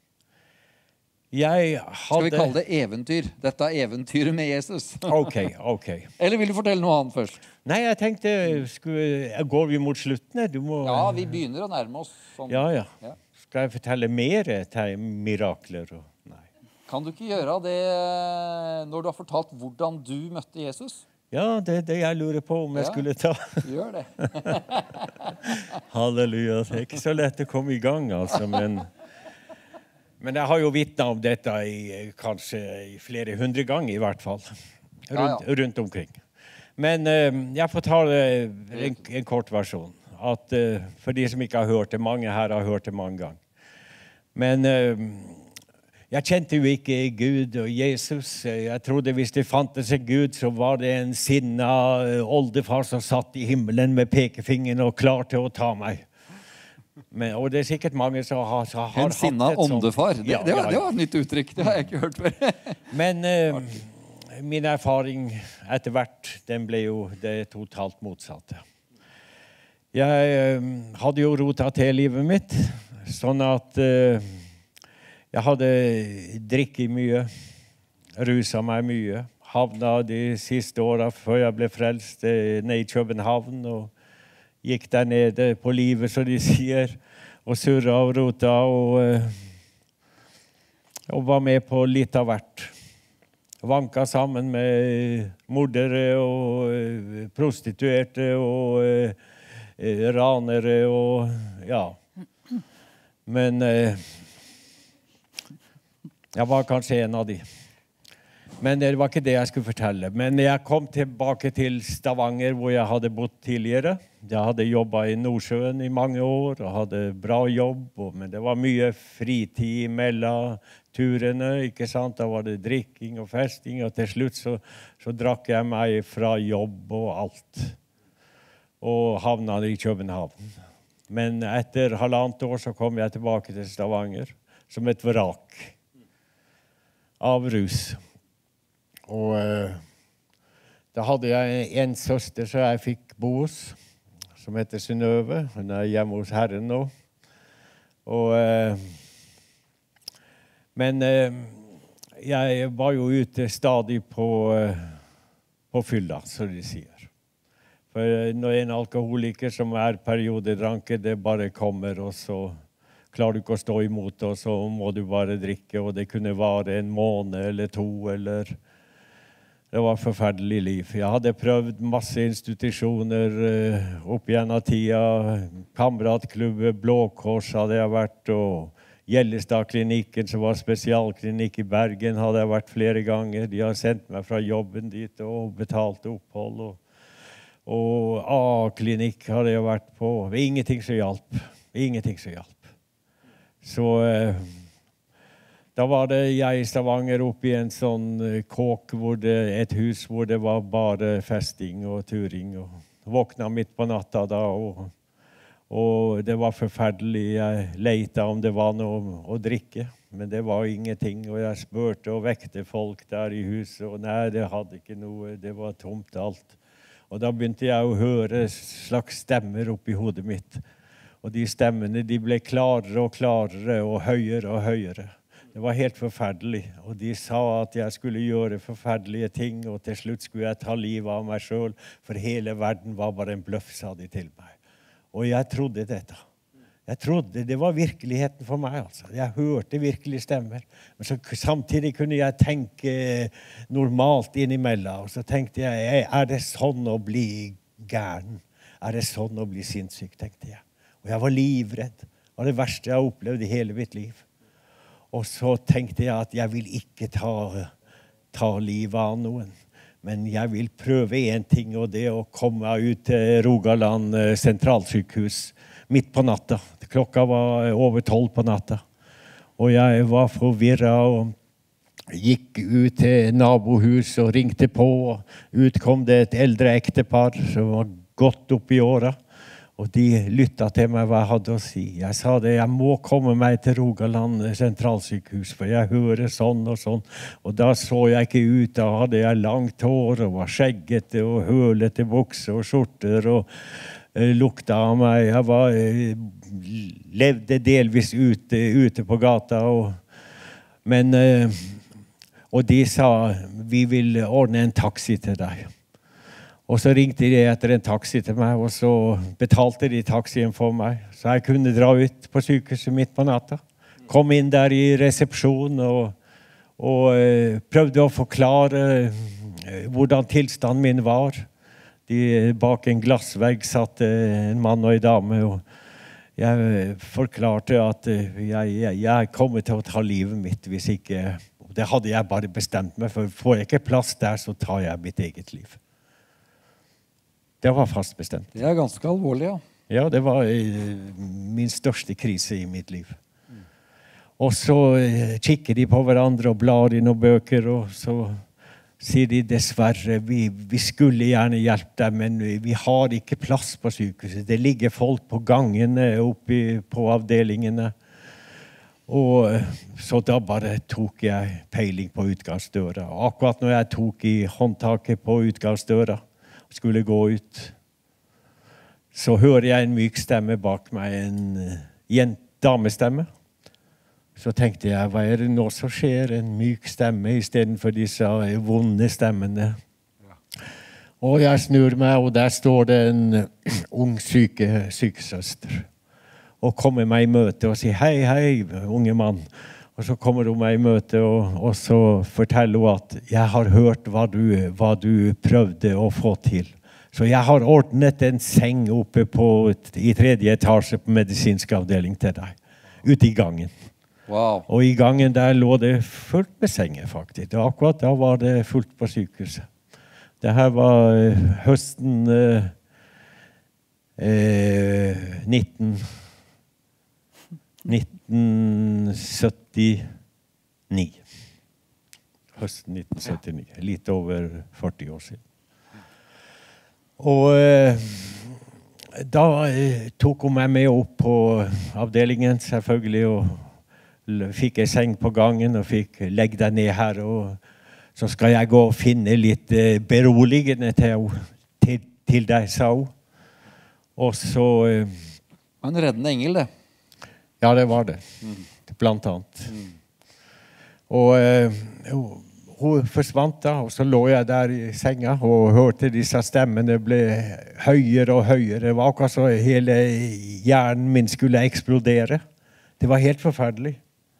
jeg hadde... Skal vi kalle det eventyr? Dette er eventyret med Jesus. Ok, ok. Eller vil du fortelle noe annet først? Nei, jeg tenkte, skulle, går vi mot sluttene? Du må... Ja, vi begynner å nærme oss. Sånn. Ja, ja, ja. Skal jeg fortelle mer til mirakler? Og... Kan du ikke gjøre det når du har fortalt hvordan du møtte Jesus? Ja, det er det jeg lurer på om jeg ja, skulle ta. Gjør det. Halleluja. Det er ikke så lett å komme i gang, altså, men... Men jeg har jo vittnet om dette i, kanskje i flere hundre ganger i hvert fall. Rundt, ja, ja. rundt omkring. Men uh, jeg får ta en, en kort versjon. At, uh, for de som ikke har hørt det, mange her har hørt det mange ganger. Men uh, jeg kjente jo ikke Gud og Jesus. Jeg trodde hvis det fantes en Gud, så var det en sinna oldefar som satt i himmelen med pekefingeren og klar til å ta meg. Men, og det er sikkert mange som har, som har en sinna åndefar. Det, ja, det, var, ja, ja. det var et nytt uttrykk. Det har jeg ikke hørt før. Men uh, min erfaring etter hvert, den ble jo det totalt motsatte. Jeg uh, hadde jo rotet til livet mitt, sånn at uh, jeg hadde drikket mye, ruset meg mye, havna de siste årene før jeg ble frelst ned i København, og gikk der nede på livet, så de sier, og surret og rota, og, og var med på litt av hvert. Vanka sammen med mordere og prostituerte og eh, ranere og ja. Men eh, jeg var kanskje en av de. Men det var ikke det jeg skulle fortelle. Men jeg kom tilbake til Stavanger, hvor jeg hadde bodd tidligere. Jeg hadde jobbet i Nordsjøen i mange år, og hadde bra jobb, og, men det var mye fritid mellom turene, ikke sant? Da var det drikking og festing, og til slutt så, så drakk jeg meg fra jobb og alt. Og havnet i København. Men etter halvannet år så kom jeg tilbake til Stavanger, som et vrak av rus. Og eh, da hadde jeg en søster så jeg fikk bo hos, som heter Synnøve. Hun er hjemme hos Herren nå. Og, eh, men eh, jeg var jo ute stadig på, eh, på fylla, som de sier. For når en alkoholiker som er periodedranker, det bare kommer, og så klarer du ikke å stå imot, og så må du bare drikke, og det kunne vare en måned eller to, eller... Det var et forferdelig liv. Jeg hadde prøvd masse institusjoner uh, opp gjennom tida. Kamratklubben, Blå Kors hadde jeg vært, og Gjellestad-klinikken, som var spesialklinikk i Bergen, hadde jeg vært flere ganger. De har sendt meg fra jobben dit og betalt opphold. Og, og A-klinikk hadde jeg vært på. Ingenting som hjalp. Ingenting som hjalp. Så... Uh, Da var det jeg i Stavanger oppe i en sånn kåk, hvor det, et hus hvor det var bare festing og turing. Og våkna midt på natta da, og, og det var forferdelig. Jeg lette om det var noe å drikke, men det var ingenting. Og jeg spurte og vekte folk der i huset, og nei, det hadde ikke noe, det var tomt alt. Og da begynte jeg å høre slags stemmer opp i hodet mitt. Og de stemmene, de ble klarere og klarere og høyere og høyere. Det var helt forferdelig, og de sa at jeg skulle gjøre forferdelige ting, og til slutt skulle jeg ta livet av meg selv, for hele verden var bare en bløff, sa de til meg. Og jeg trodde dette. Jeg trodde det var virkeligheten for meg, altså. Jeg hørte virkelig stemmer, men så, samtidig kunne jeg tenke normalt innimellom, og så tenkte jeg, er det sånn å bli gæren? Er det sånn å bli sinnssyk, tenkte jeg. Og jeg var livredd. Det var det verste jeg opplevde i hele mitt liv. Og så tenkte jeg at jeg vil ikke ta, ta livet av noen. Men jeg vil prøve en ting, og det å komme ut til Rogaland sentralsykehus midt på natta. Klokka var over tolv på natta. Og jeg var forvirret og gikk ut til nabohus og ringte på. Ut kom det et eldre ektepar som var godt opp i året. Og de lyttet til meg hva jeg hadde å si. Jeg sa det, jeg må komme meg til Rogaland sentralsykehus, for jeg hører sånn og sånn. Og da så jeg ikke ut, da hadde jeg langt hår og var skjeggete og hølete bukser og skjorter og uh, lukta av meg. Jeg var, uh, levde delvis ute, ute på gata. Og, men, uh, og de sa, vi vil ordne en taxi til deg. Og så ringte de etter en taxi til meg, og så betalte de taxien for meg. Så jeg kunne dra ut på sykehuset midt på natta. Kom inn der i resepsjonen og, og uh, prøvde å forklare uh, hvordan tilstanden min var. De, bak en glassvegg satt uh, en mann og en dame. Og jeg forklarte at jeg, jeg, jeg kommer til å ta livet mitt hvis ikke, det hadde jeg bare bestemt meg for, får jeg ikke plass der, så tar jeg mitt eget liv. Det var fast bestemt. Det er ganske alvorlig, ja. Ja, det var min største krise i mitt liv. Mm. Og så kikker de på hverandre og blar i noen bøker, og så sier de dessverre, vi, vi skulle gjerne hjelpe deg, men vi, vi har ikke plass på sykehuset. Det ligger folk på gangene oppe på avdelingene. Og så da bare tok jeg peiling på utgangsdøra. Og akkurat når jeg tok i håndtaket på utgangsdøra, skulle gå ut, så hører jeg en myk stemme bak meg, en, en damestemme. Så tenkte jeg, hva er det nå som skjer? En myk stemme i stedet for disse vonde stemmene. Ja. Og jeg snur meg, og der står det en ung syke, sykesøster. Og kommer meg i møte og sier, hei, hei, unge mann. Og så kommer hun meg i møte, og, og så forteller hun at jeg har hørt hva du, hva du prøvde å få til. Så jeg har ordnet en seng oppe på, i tredje etasje på medisinsk avdeling til deg, ute i gangen. Wow. Og i gangen der lå det fullt med senger, faktisk. Og akkurat da var det fullt på sykehuset. Det her var uh, høsten uh, uh, nitten syttini. Høsten nitten syttini. Litt over førti år siden. Og eh, da eh, tok hun meg med opp på avdelingen, selvfølgelig, og fikk en seng på gangen, og fikk legge deg ned her, og så skal jeg gå og finne litt eh, beroligende til, til, til deg, sa hun. Og så... Eh, en reddende engel, det. Ja, det var det. Mm. Blant annet. Mm. Og eh, hun forsvant da, og så lå jeg der i senga og hørte disse stemmene ble høyere og høyere. Det var akkurat så hele hjernen min skulle eksplodere. Det var helt forferdelig.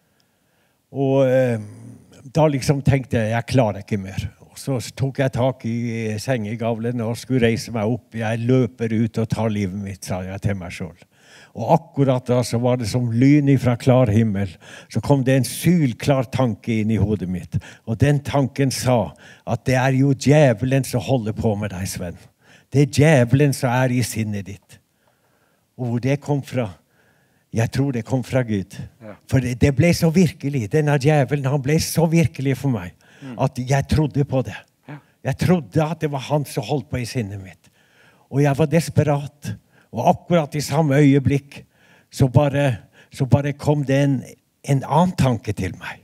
Og eh, da liksom tenkte jeg, jeg klarer ikke mer. Og så tok jeg tak i sengegavlen og skulle reise meg opp. Jeg løper ut og tar livet mitt, sa jeg til meg selv. Og akkurat da så var det som lyn fra klar himmel. Så kom det en sylklar tanke inn i hodet mitt. Og den tanken sa at det er jo djevelen som holder på med deg, Sven. Det er djevelen som er i sinnet ditt. Og hvor det kom fra, jeg tror det kom fra Gud. Ja. For det, det ble så virkelig. Denne djevelen, han ble så virkelig for meg. Mm. At jeg trodde på det. Ja. Jeg trodde at det var han som holdt på i sinnet mitt. Og jeg var desperat. Og akkurat i samme øyeblikk så bare, så bare kom det en, en annen tanke til meg.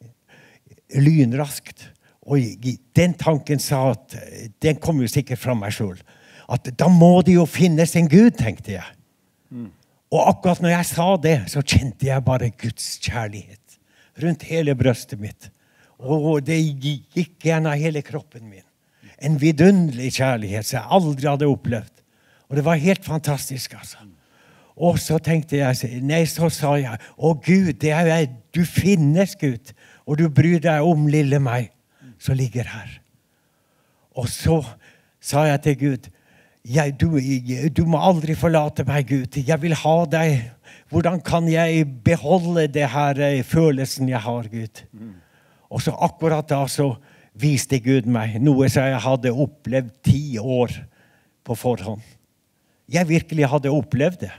Lynraskt. Og den tanken sa at, den kom jo sikkert fra meg selv, at da må det jo finnes en Gud, tenkte jeg. Mm. Og akkurat når jeg sa det, så kjente jeg bare Guds kjærlighet rundt hele brøstet mitt. Og det gikk gjennom hele kroppen min. En vidunderlig kjærlighet som jeg aldri hadde opplevd. Og det var helt fantastisk, altså. Og så tenkte jeg, nei, så sa jeg, å Gud, det er, du finnes, Gud, og du bryr deg om lille meg, som ligger her. Og så sa jeg til Gud, jeg, du, du må aldri forlate meg, Gud. Jeg vil ha deg. Hvordan kan jeg beholde det her følelsen jeg har, Gud? Og så akkurat da så viste Gud meg noe som jeg hadde opplevd ti år på forhånd. Jeg virkelig hadde opplevd det.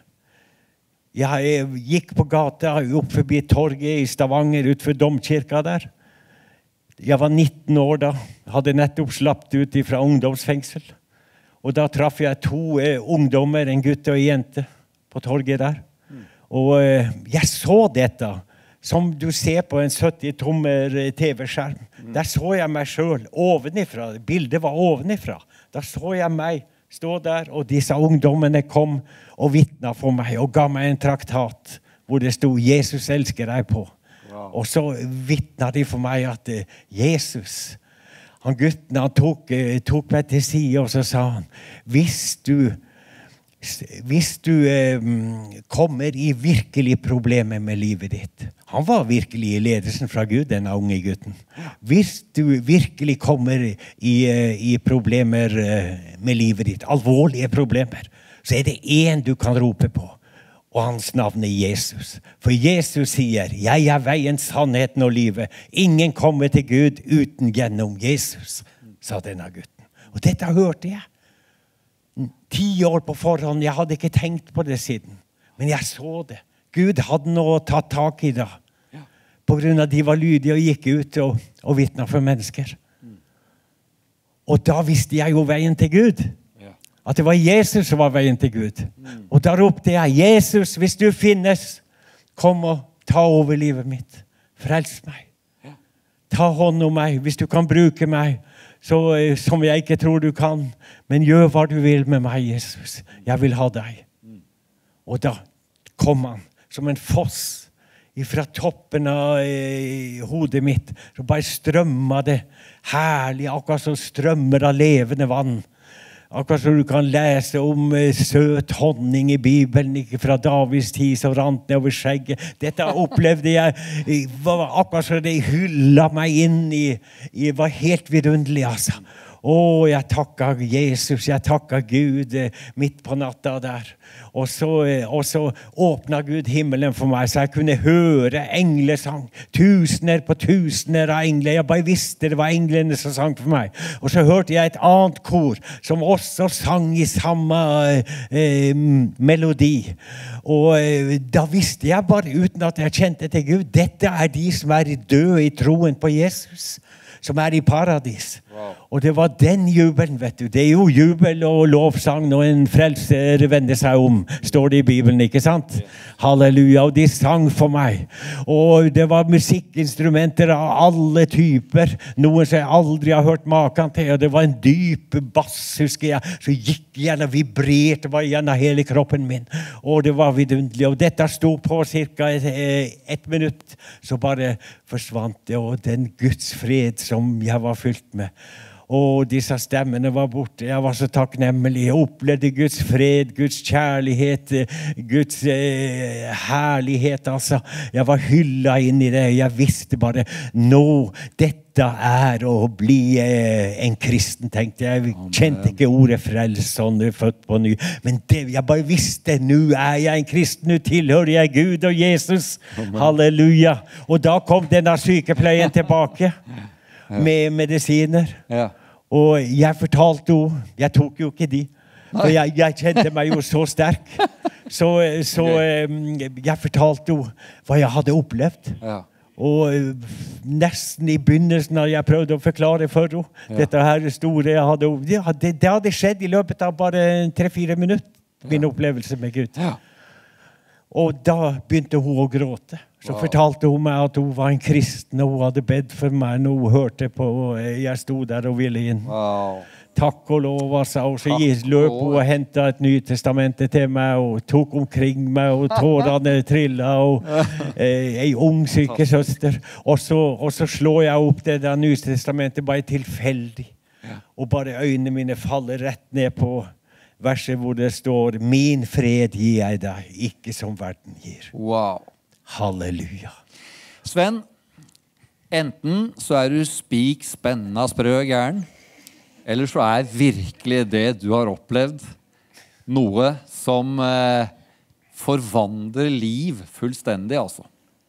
Jeg gikk på gata opp forbi torget i Stavanger, utfor domkirka der. Jeg var nitten år da, hadde nettopp slappet ut fra ungdomsfengsel. Og da traff jeg to eh, ungdommer, en gutt og en jente, på torget der. Mm. Og eh, jeg så dette, som du ser på en sytti-tommer tv-skjerm. Mm. Der så jeg meg selv ovenifra. Bildet var ovenifra. Da så jeg meg stå der, og disse ungdommene kom og vittnet for meg, og ga meg en traktat, hvor det stod Jesus elsker deg på. Wow. Og så vittnet de for meg at uh, Jesus, han gutten, han tok, uh, tok meg til side, og så sa han, hvis du, hvis du uh, kommer i virkelig problemer med livet ditt, han var virkelig i ledelsen fra Gud, denne unge gutten. Hvis du virkelig kommer i, i problemer med livet ditt, alvorlige problemer, så er det en du kan rope på. Og hans navn er Jesus. For Jesus sier, jeg er veien, sannheten og livet. Ingen kommer til Gud uten gjennom Jesus, sa denne gutten. Og dette hørte jeg. Ti år på forhånd, jeg hadde ikke tenkt på det siden. Men jeg så det. Gud hadde nå tatt tak i det. På grunn av de var lydige og gikk ut og, og vittnet for mennesker. Og da visste jeg jo veien til Gud. At det var Jesus som var veien til Gud. Mm. Og da ropte jeg, Jesus, hvis du finnes, kom og ta over livet mitt. Frels meg. Ja. Ta hånd om meg, hvis du kan bruke meg, så, som jeg ikke tror du kan. Men gjør hva du vil med meg, Jesus. Jeg vil ha deg. Mm. Og da kom han som en foss fra toppen av eh, hodet mitt. Så bare strømmet det herlig, akkurat som strømmer av levende vann. Akkurat som du kan lese om uh, søt honning i Bibelen, ikke fra Davids tid som rant ned over skjegget. Dette opplevde jeg, jeg var akkurat som det hylla meg inn i, i var helt vidunderlig, altså. Å, jeg takker Jesus, jeg takker Gud eh, midt på natta der. Og så, eh, og så åpnet Gud himmelen for meg, så jeg kunne høre englesang. Tusener på tusener av engler. Jeg bare visste det var englene som sang for meg. Og så hørte jeg et annet kor som også sang i samme eh, melodi. Og eh, da visste jeg bare, uten at jeg kjente til Gud, dette er de som er døde i troen på Jesus, som er i paradis. Wow. Og det var den jubelen, vet du. Det er jo jubel og lovsang når en frelser vender seg om, står det i Bibelen, ikke sant? Yeah. Halleluja, og de sang for meg. Og det var musikkinstrumenter av alle typer, noen som jeg aldri har hørt maken til, og det var en dyp bass, husker jeg, så gikk igjen og vibrerte var igjen av hele kroppen min. Og det var vidunderlig, og dette stod på cirka et, et minutt, så bare forsvant det, og den Guds fred som jeg var fylt med. Og disse stemmene var borte. Jeg var så takknemlig. Jeg opplevde Guds fred, Guds kjærlighet, Guds eh, herlighet. Altså. Jeg var hyllet inn i det. Jeg visste bare, nå, dette er å bli eh, en kristen, tenkte jeg. Jeg kjente ikke ordet frels, sånn, født på ny. Men det, jeg bare visste, nå er jeg en kristen, nå tilhører jeg Gud og Jesus. Amen. Halleluja. Og da kom denne sykepleien tilbake. Ja. Med medisiner. Ja. Og jeg fortalte henne, jeg tok jo ikke de, for jeg, jeg kjente meg jo så sterk. Så, så okay. Jeg fortalte henne hva jeg hadde opplevd. Ja. Og nesten i begynnelsen når jeg prøvde å forklare for henne, ja. Dette her store jeg hadde, det, det hadde skjedd i løpet av bare tre-fire minutter, min ja. Opplevelse med Gud. Ja. Og da begynte hun å gråte. Så wow. Fortalte hun meg at hun var en kristen, og hun hadde bedt for meg når hun hørte på, og jeg stod der og ville inn. Wow. Takk og lov, altså. Og så løp hun og hentet et nytt testamente til meg, og tok omkring meg, og tårene trillet, og eh, en ung sykesøster. Og så, og så slår jeg opp det der nye testamentet bare tilfeldig. Ja. Og bare øynene mine faller rett ned på verset hvor det står, min fred gir jeg deg, ikke som verden gir. Wow. Halleluja. Sven, enten så er du spik, spennende, sprø, gæren, eller så er virkelig det du har opplevd noe som eh, forvandler liv fullstendig, altså.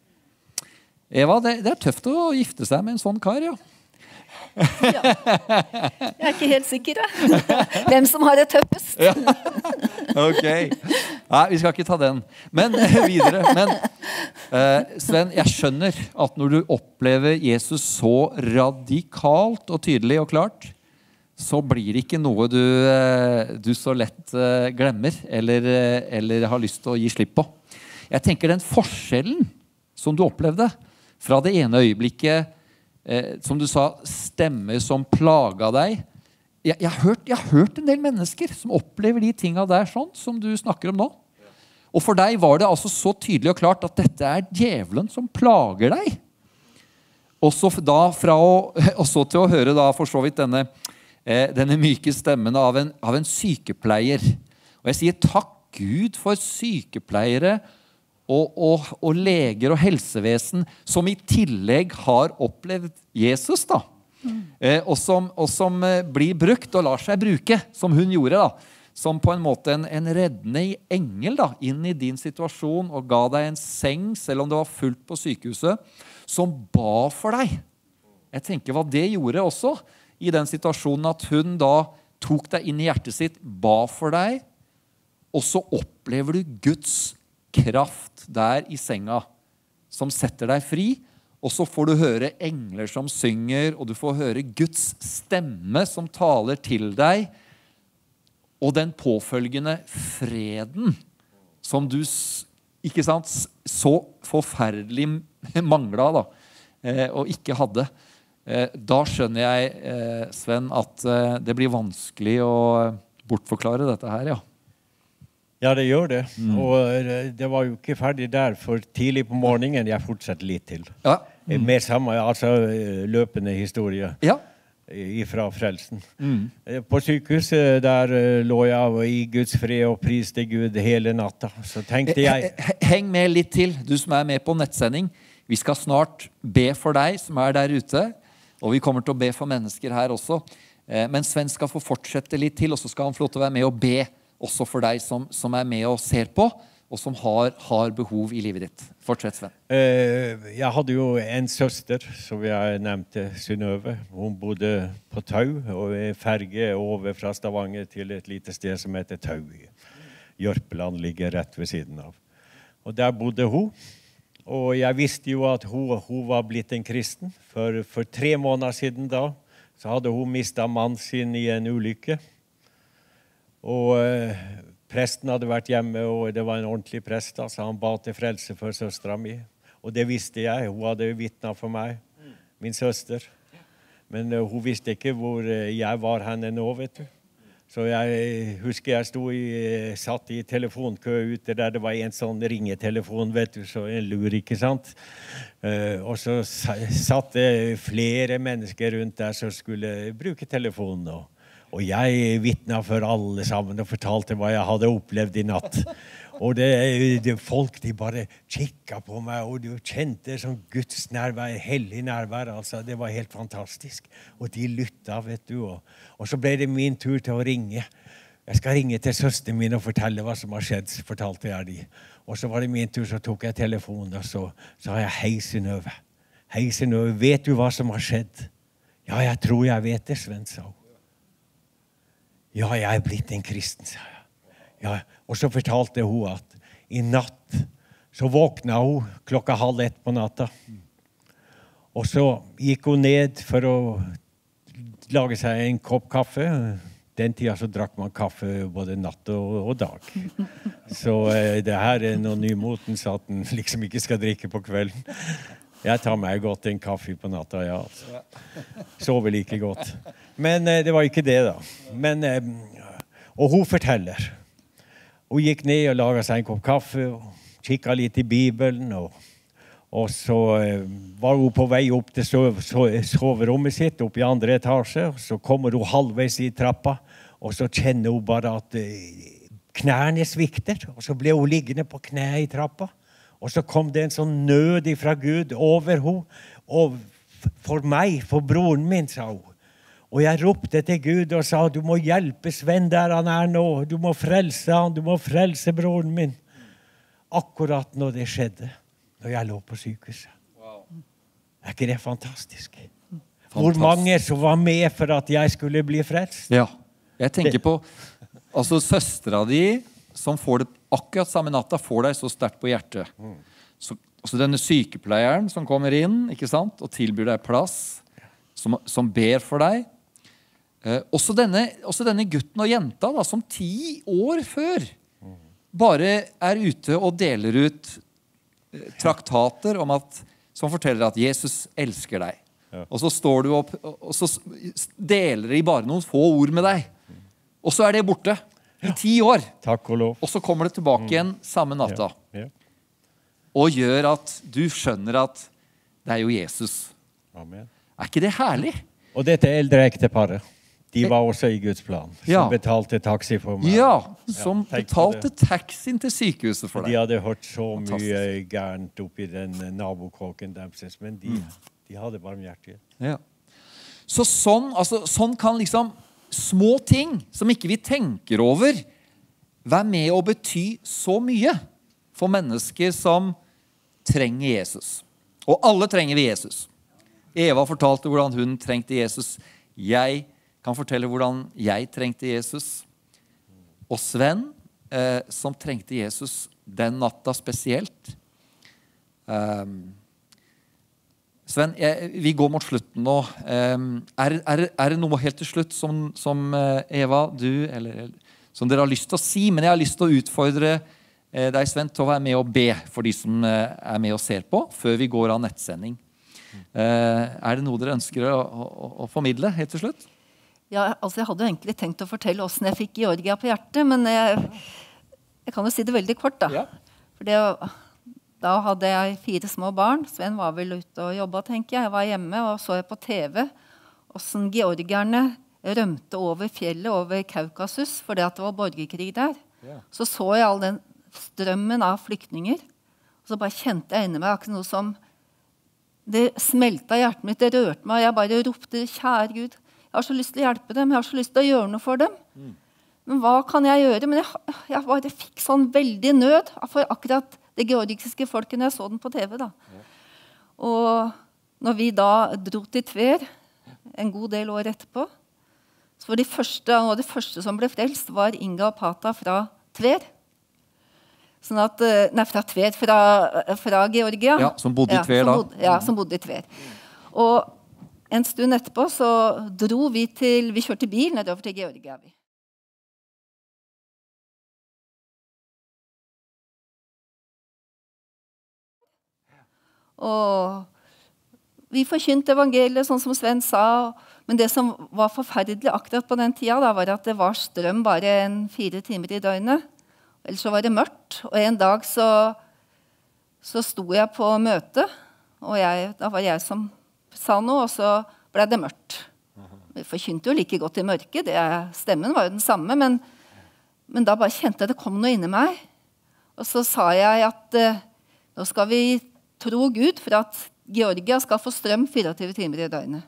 Eva, det, det er tøft å gifte seg med en sånn kar, ja. Ja. Jeg er ikke helt sikker, hvem som har det tøffest. Ja. Ok. Nei, vi skal ikke ta den. Men videre. Men, uh, Sven, jeg skjønner at når du opplever Jesus så radikalt og tydelig og klart, så blir det ikke noe du, uh, du så lett uh, glemmer eller, uh, eller har lyst til å gi slipp på. Jeg tenker den forskjellen som du opplevde fra det ene øyeblikket, Eh, som du sa, stemmer som plaga deg. Jeg, jeg, har hørt, jeg har hørt en del mennesker som opplever de tingene der sånn, som du snakker om nå. Og for deg var det altså så tydelig og klart at dette er djevelen som plager deg. Og så da fra å, og så til å høre da for så vidt denne, eh, denne myke stemmen av en, av en sykepleier. Og jeg sier takk Gud for sykepleiere, Og, og, og leger og helsevesen som i tillegg har opplevd Jesus da. Mm. Eh, og, som, og som eh, blir brukt og lar seg bruke, som hun gjorde da, som på en måte en, en reddende engel da, inn i din situasjon og ga deg en seng, selv om det var fullt på sykehuset, som ba for deg. Jeg tenker hva det gjorde også i den situasjonen, at hun da tok deg inn i hjertet sitt, ba for deg, og så opplever du Guds kraft der i senga, som setter deg fri, og så får du høre engler som synger, og du får høre Guds stemme som taler til deg, og den påfølgende freden som du ikke sant, så forferdelig manglet da, og ikke hadde. Da skjønner jeg, Sven, at det blir vanskelig å bortforklare dette her, ja. Ja, det gjør det. Mm. Og det var jo ikke ferdig der, for tidlig på morgenen jeg fortsetter litt til. Ja. Mm. Med samme, altså løpende historie. Ja. Ifra frelsen. Mm. På sykehuset der lå jeg i Guds fred og priste Gud hele natta. Så tenkte jeg... Heng med litt til, du som er med på nettsending. Vi skal snart be for deg som er der ute, og vi kommer til å be for mennesker her også. Men Sven skal få fortsette litt til, og så skal han få lov til å være med og be også for deg som, som er med og ser på, og som har, har behov i livet ditt. Fortsett, Sven. Jeg hadde jo en søster, som jeg nevnte, Synnøve. Hun bodde på Tau, og ferge over fra Stavanger til et lite sted som heter Tau. Jørpeland ligger rett ved siden av. Og der bodde hun. Og jeg visste jo at hun, hun var blitt en kristen. For, for tre måneder siden da, så hadde hun mistet mannen sin i en ulykke. Og eh, presten hadde vært hjemme, og det var en ordentlig prest, så han ba til frelse for søstera mi. Og det visste jeg. Hun hadde vitnet for meg, min søster. Men uh, hun visste ikke hvor uh, jeg var henne nå, vet du. Så jeg husker jeg stod i, satt i telefonkø ute der det var en sånn ringetelefon, vet du, så en lur, ikke sant? Uh, og så satt det flere mennesker rundt der som skulle bruke telefonen, og Og jeg vittnet for alle sammen og fortalte hva jeg hadde opplevd i natt. Og det, det, folk de bare kikket på meg, og du kjente som Guds nærvær, hellig nærvær. Altså, det var helt fantastisk. Og de lyttet, vet du. Og, og så ble det min tur til å ringe. Jeg skal ringe til søsteren min og fortelle hva som har skjedd, fortalte jeg de. Og så var det min tur, så tok jeg telefonen, og så sa jeg, hei Synnøve. Hei Synnøve, vet du hva som har skjedd? Ja, jeg tror jeg vet det, Sven sa hun. Ja, jeg er blitt en kristen, sa jeg. Ja, og så fortalte hun at i natt så våkna hun klokka halv ett på natta. Og så gikk hun ned for å lage seg en kopp kaffe. Den tida så drakk man kaffe både natt og, og dag. Så eh, det her er noe nymoten, så at den liksom ikke skal drikke på kvelden. Jeg tar meg godt en kaffe på natta, ja. Altså. Sover like godt. Men eh, det var ikke det, da. Men, eh, og hun forteller. Hun gikk ned og laget seg en kopp kaffe, og kikket litt i Bibelen, og, og så eh, var hun på vei opp til sove, soverommet sitt, opp i andre etasje, og så kommer hun halvveis i trappa, og så kjenner hun bare at eh, knærne svikter, og så ble hun liggende på knæ i trappa. Og så kom det en sånn nød fra Gud over henne, og for meg, for broren min, sa hun. Og jeg ropte til Gud og sa, du må hjelpe Sven der han er nå, du må frelse han, du må frelse broren min. Akkurat når det skjedde, når jeg lå på sykehuset. Wow. Er ikke det fantastisk? fantastisk? Hvor mange som var med for at jeg skulle bli frelst? Ja, jeg tenker på, altså søstera di, som får det akkurat samme natta, får deg så sterkt på hjertet. Så, så denne sykepleieren som kommer inn, ikke sant, og tilbyr deg plass, som, som ber for deg. Eh, også, denne, også denne gutten og jenta, da, som ti år før, bare er ute og deler ut eh, traktater om at, som forteller at Jesus elsker deg. Ja. Og så står du opp, og så deler de bare noen få ord med deg. Og så er det borte. I ti år. Takk og lov. Og så kommer det tilbake igjen samme natta. Ja. Ja. Og gjør at du skjønner at det er jo Jesus. Amen. Er ikke det herlig? Og dette eldre ekteparet, de var også i Guds plan. Som ja. betalte taxi for meg. Ja, som ja, betalte taxien til sykehuset for deg. De hadde hørt så Fantastisk. mye gærent oppi den nabokåken deres, men de, mm. de hadde barmhjertighet. Ja. Så sånn, altså, sånn kan liksom små ting som ikke vi tenker over, være med å bety så mye for mennesker som trenger Jesus. Og alle trenger vi Jesus. Eva fortalte hvordan hun trengte Jesus. Jeg kan fortelle hvordan jeg trengte Jesus. Og Sven, eh, som trengte Jesus den natta spesielt. Um, Sven, jeg, vi går mot slutten nå. Um, er, er, er det noe helt til slutt som, som uh, Eva, du, eller som dere har lyst til å si? Men jeg har lyst til å utfordre uh, deg, Sven, til å være med og be for de som uh, er med og ser på, før vi går av nettsending. Uh, er det noe dere ønsker å, å, å formidle helt til slutt? Ja, altså jeg hadde egentlig tenkt å fortelle hvordan jeg fikk Georgia på hjertet, men jeg, jeg kan jo si det veldig kort da. Ja. For det, da hadde jeg fire små barn. Sven var vel ute og jobbet, tenker jeg. Jeg var hjemme og så jeg på T V hvordan georgierne rømte over fjellet, over Kaukasus, fordi at det var borgerkrig der. Ja. Så så jeg all den strømmen av flyktninger, og så bare kjente jeg inni meg akkurat noe som, det smelta i hjertet mitt, det rørte meg, og jeg bare ropte, kjære Gud, jeg har så lyst til å hjelpe dem, jeg har så lyst til å gjøre noe for dem. Mm. Men hva kan jeg gjøre? Men jeg, jeg bare fikk sånn veldig nød for akkurat det georgiske folket når jeg så den på T V. Da. Ja. Og når vi da dro til Tver, en god del år etterpå, så var de første, og det første som ble frelst var Inga og Pata fra Tver. Sånn at, nei, fra Tver, fra, fra Georgia. Ja, som bodde i Tver ja, da. Bod, ja, som bodde i Tver. Og en stund etterpå så dro vi til, vi kjørte bil nedover til Georgia. Vi. Og vi forkynte evangeliet, sånn som Sven sa, men det som var forferdelig akkurat på den tida, da, var at det var strøm bare en fire timer i døgnet. Ellers så var det mørkt, og en dag så, så sto jeg på møte, og jeg, da var jeg som sa noe, og så ble det mørkt. Vi forkynte jo like godt i mørket, det, stemmen var jo den samme, men, men da bare kjente jeg det kom noe inni meg. Og så sa jeg at uh, nå skal vi tro Gud for at Georgia skal få strøm fireogtyve timer i døgnet.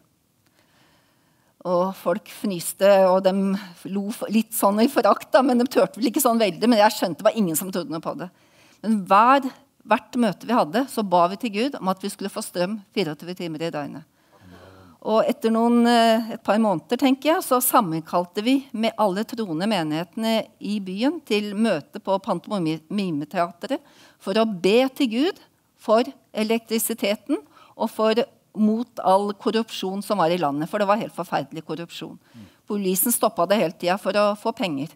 Og folk fnyste, og de lo litt sånn i forakt, da, men de tørte vel ikke sånn veldig, men jeg skjønte det var ingen som trodde noe på det. Men hver, hvert møte vi hadde, så ba vi til Gud om at vi skulle få strøm fireogtyve timer i døgnet. Og etter noen, et par måneder, tenker jeg, så sammenkalte vi med alle troende menighetene i byen til møte på Pantomimeteatret for å be til Gud for elektrisiteten og for mot all korrupsjon som var i landet, for det var helt forferdelig korrupsjon. Polisen stoppet det hele tiden for å få penger.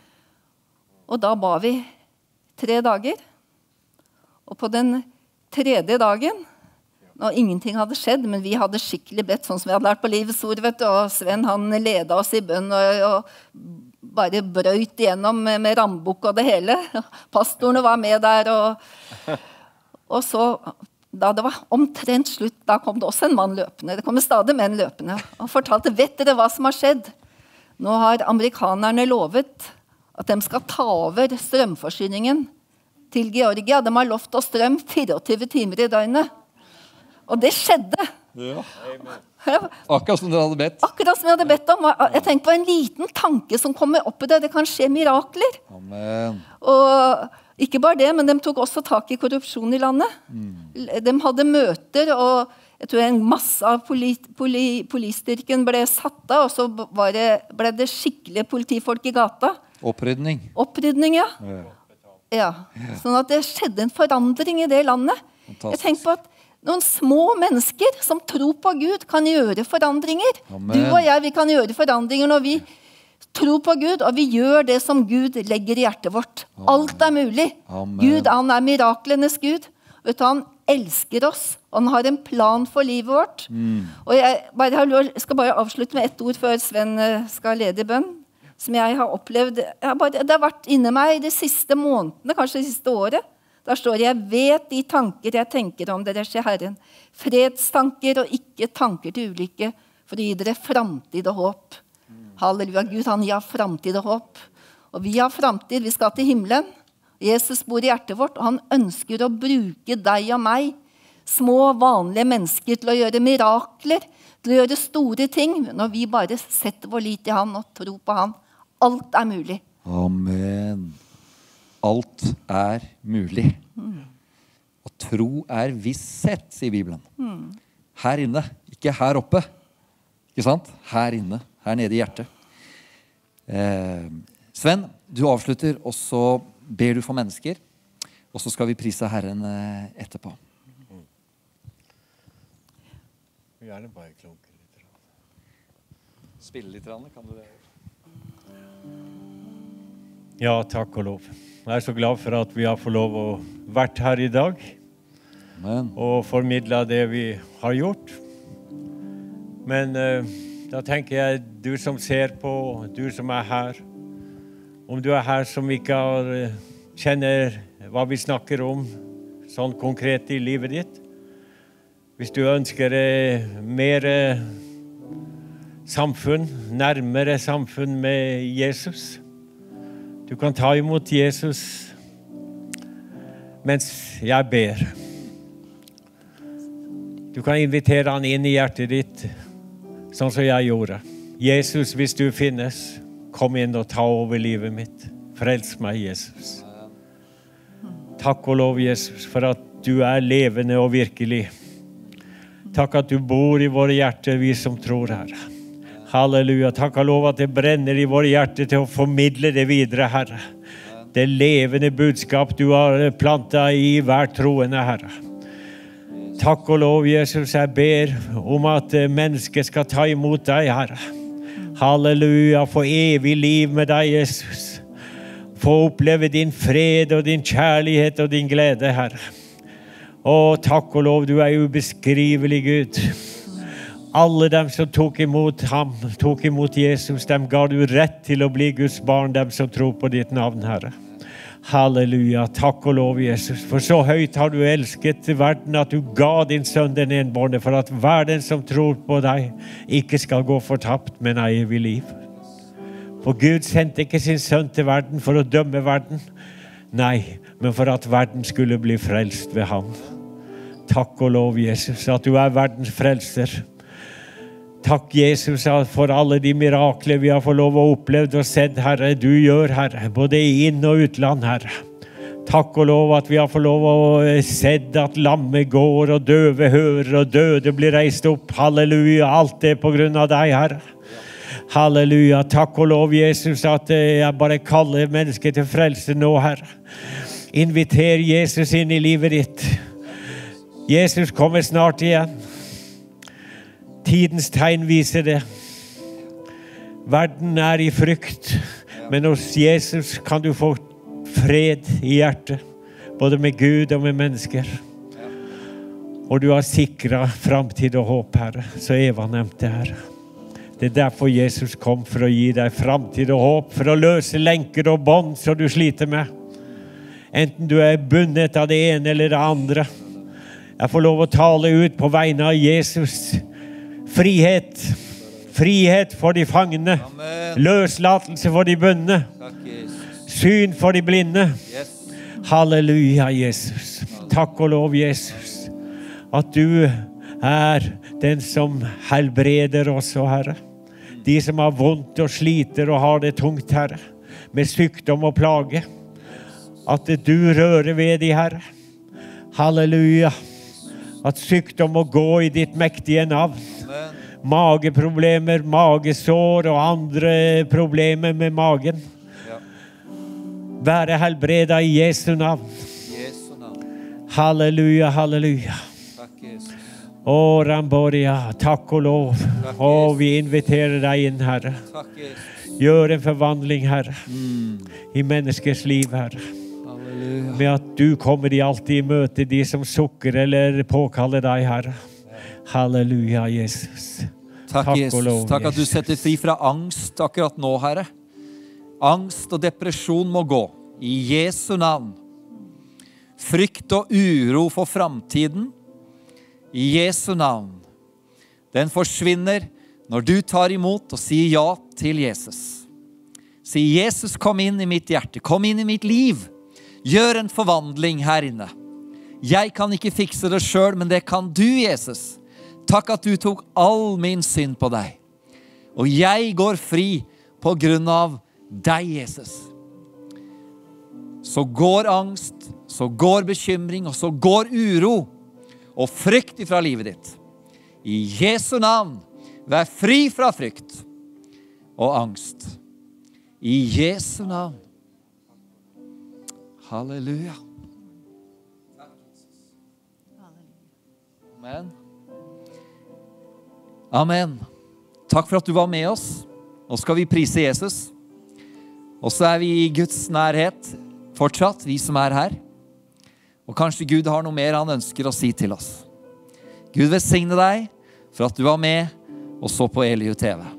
Og da ba vi tre dager, og på den tredje dagen, når ingenting hadde skjedd, men vi hadde skikkelig bedt, sånn som vi hadde lært på Livets ord, vet du, og Sven han ledet oss i bønn, og, og bare brøyt igjennom med, med rambukk og det hele. Pastorene var med der, og, og så, da det var omtrent slutt, da kom det også en mann løpende. Det kommer stadig menn løpende, og fortalte, vet dere hva som har skjedd? Nå har amerikanerne lovet at de skal ta over strømforsyningen til Georgia. De har lovt oss strøm fireogtyve timer i døgnet. Og det skjedde. Ja. Akkurat som dere hadde bedt. Akkurat som jeg hadde bedt om. Jeg tenker på en liten tanke som kommer opp i det. Det kan skje mirakler. Amen. Og ikke bare det, men de tok også tak i korrupsjon i landet. Mm. De hadde møter, og jeg tror en masse av poli, poli, polistyrken ble satt av, og så var det, ble det skikkelige politifolk i gata. Opprydning. Opprydning, ja. Ja. Ja. Sånn at det skjedde en forandring i det landet. Fantastisk. Jeg tenker på at noen små mennesker som tror på Gud kan gjøre forandringer. Amen. Du og jeg, vi kan gjøre forandringer når vi tror på Gud, og vi gjør det som Gud legger i hjertet vårt. Amen. Alt er mulig. Amen. Gud, han er miraklenes Gud. Vet du, han elsker oss, og han har en plan for livet vårt. Mm. Og jeg, bare, jeg skal bare avslutte med ett ord før Sven skal lede i bønn, som jeg har opplevd. Jeg har bare, det har vært inni meg de siste månedene, kanskje det siste året. Der står jeg vet de tanker jeg tenker om dere, sier Herren. Fredstanker og ikke tanker til ulykke, for å gi dere framtid og håp. Halleluja, Gud, han gir framtid og håp. Og vi har framtid, vi skal til himmelen. Jesus bor i hjertet vårt, og han ønsker å bruke deg og meg, små, vanlige mennesker, til å gjøre mirakler til å gjøre store ting når vi bare setter vår lit i han og tror på han. Alt er mulig. Amen. Alt er mulig. Mm. Og tro er visshet, sier Bibelen. Mm. Her inne, ikke her oppe. Ikke sant? Her inne, her nede i hjertet. Eh, Sven, du avslutter, og så ber du for mennesker. Og så skal vi prise Herren eh, etterpå. Gjerne bare klunke litt. Spille litt, kan du det? Ja, takk og lov. Jeg er så glad for at vi har fått lov å vært her i dag. Amen. Og formidlet det vi har gjort. Men uh, da tenker jeg, du som ser på, du som er her, om du er her som ikke har, uh, kjenner hva vi snakker om, sånn konkret i livet ditt, hvis du ønsker uh, mer uh, samfunn, nærmere samfunn med Jesus, du kan ta imot Jesus mens jeg ber. Du kan invitere han inn i hjertet ditt, sånn som jeg gjorde. Jesus, hvis du finnes, kom inn og ta over livet mitt. Frels meg, Jesus. Takk og lov, Jesus, for at du er levende og virkelig. Takk at du bor i våre hjerter, vi som tror, Herre. Halleluja. Takk og lov at det brenner i våre hjerter til å formidle det videre, Herre. Det levende budskap du har plantet i hver troende, Herre. Takk og lov, Jesus, jeg ber om at mennesker skal ta imot deg, Herre. Halleluja, få evig liv med deg, Jesus. Få oppleve din fred og din kjærlighet og din glede, Herre. Å, takk og lov, du er ubeskrivelig, Gud. Alle dem som tok imot ham, tok imot Jesus, dem ga du rett til å bli Guds barn, dem som tror på ditt navn, Herre. Halleluja, takk og lov, Jesus. For så høyt har du elsket verden at du ga din sønn den enbårne, for at hver den som tror på deg ikke skal gå fortapt, men ha evig liv. For Gud sendte ikke sin sønn til verden for å dømme verden. Nei, men for at verden skulle bli frelst ved ham. Takk og lov, Jesus, at du er verdens frelser. Takk, Jesus, for alle de mirakler vi har fått lov å oppleve og sett, Herre. Du gjør, Herre, både i inn- og utland, Herre. Takk og lov at vi har fått lov å sett at lammet går, og døve hører, og døde blir reist opp. Halleluja, alt det på grunn av deg, Herre. Halleluja, takk og lov, Jesus, at jeg bare kaller mennesker til frelse nå, Herre. Inviter Jesus inn i livet ditt. Jesus kommer snart igjen. Tidens tegn viser det. Verden er i frykt, men hos Jesus kan du få fred i hjertet, både med Gud og med mennesker. Og du har sikret fremtid og håp, Herre, så Eva nevnte, Herre. Det er derfor Jesus kom, for å gi deg fremtid og håp, for å løse lenker og bånd som du sliter med. Enten du er bundet av det ene eller det andre. Jeg får lov å tale ut på vegne av Jesus. Frihet. Frihet for de fangne. Amen. Løslatelse for de bundne. Takk, syn for de blinde. Yes. Halleluja, Jesus. Takk og lov, Jesus, at du er den som helbreder oss, Herre. De som har vondt og sliter og har det tungt, Herre, med sykdom og plage. At du rører ved de, Herre. Halleluja. At sykdom må gå i ditt mektige navn. Amen. Mageproblemer, magesår og andre problemer med magen. Ja. Være helbredet i Jesu navn. Jesu navn. Halleluja, halleluja. Takk, Jesus. Å, Ramboria, takk og lov. Takk, Å, vi inviterer deg inn, Herre. Takk, Jesus. Gjør en forvandling, Herre, mm. i menneskers liv, Herre. Med at du kommer de alltid i møte, de som sukker eller påkaller deg, Herre. Halleluja, Jesus. Takk, Takk Jesus. Lov, Takk at du setter fri fra angst akkurat nå, Herre. Angst og depresjon må gå. I Jesu navn. Frykt og uro for fremtiden. I Jesu navn. Den forsvinner når du tar imot og sier ja til Jesus. Si, Jesus, kom inn i mitt hjerte. Kom inn i mitt liv. Gjør en forvandling her inne. Jeg kan ikke fikse det selv, men det kan du, Jesus. takk at du tok all min synd på deg. Og jeg går fri på grunn av deg, Jesus. Så går angst, så går bekymring, og så går uro og frykt ifra livet ditt. I Jesu navn, vær fri fra frykt og angst. I Jesu navn. Halleluja. Amen. Amen. Takk for at du var med oss. Nå skal vi prise Jesus. Og så er vi i Guds nærhet fortsatt, vi som er her. Og kanskje Gud har noe mer han ønsker å si til oss. Gud velsigne deg for at du var med og så på Eliu T V.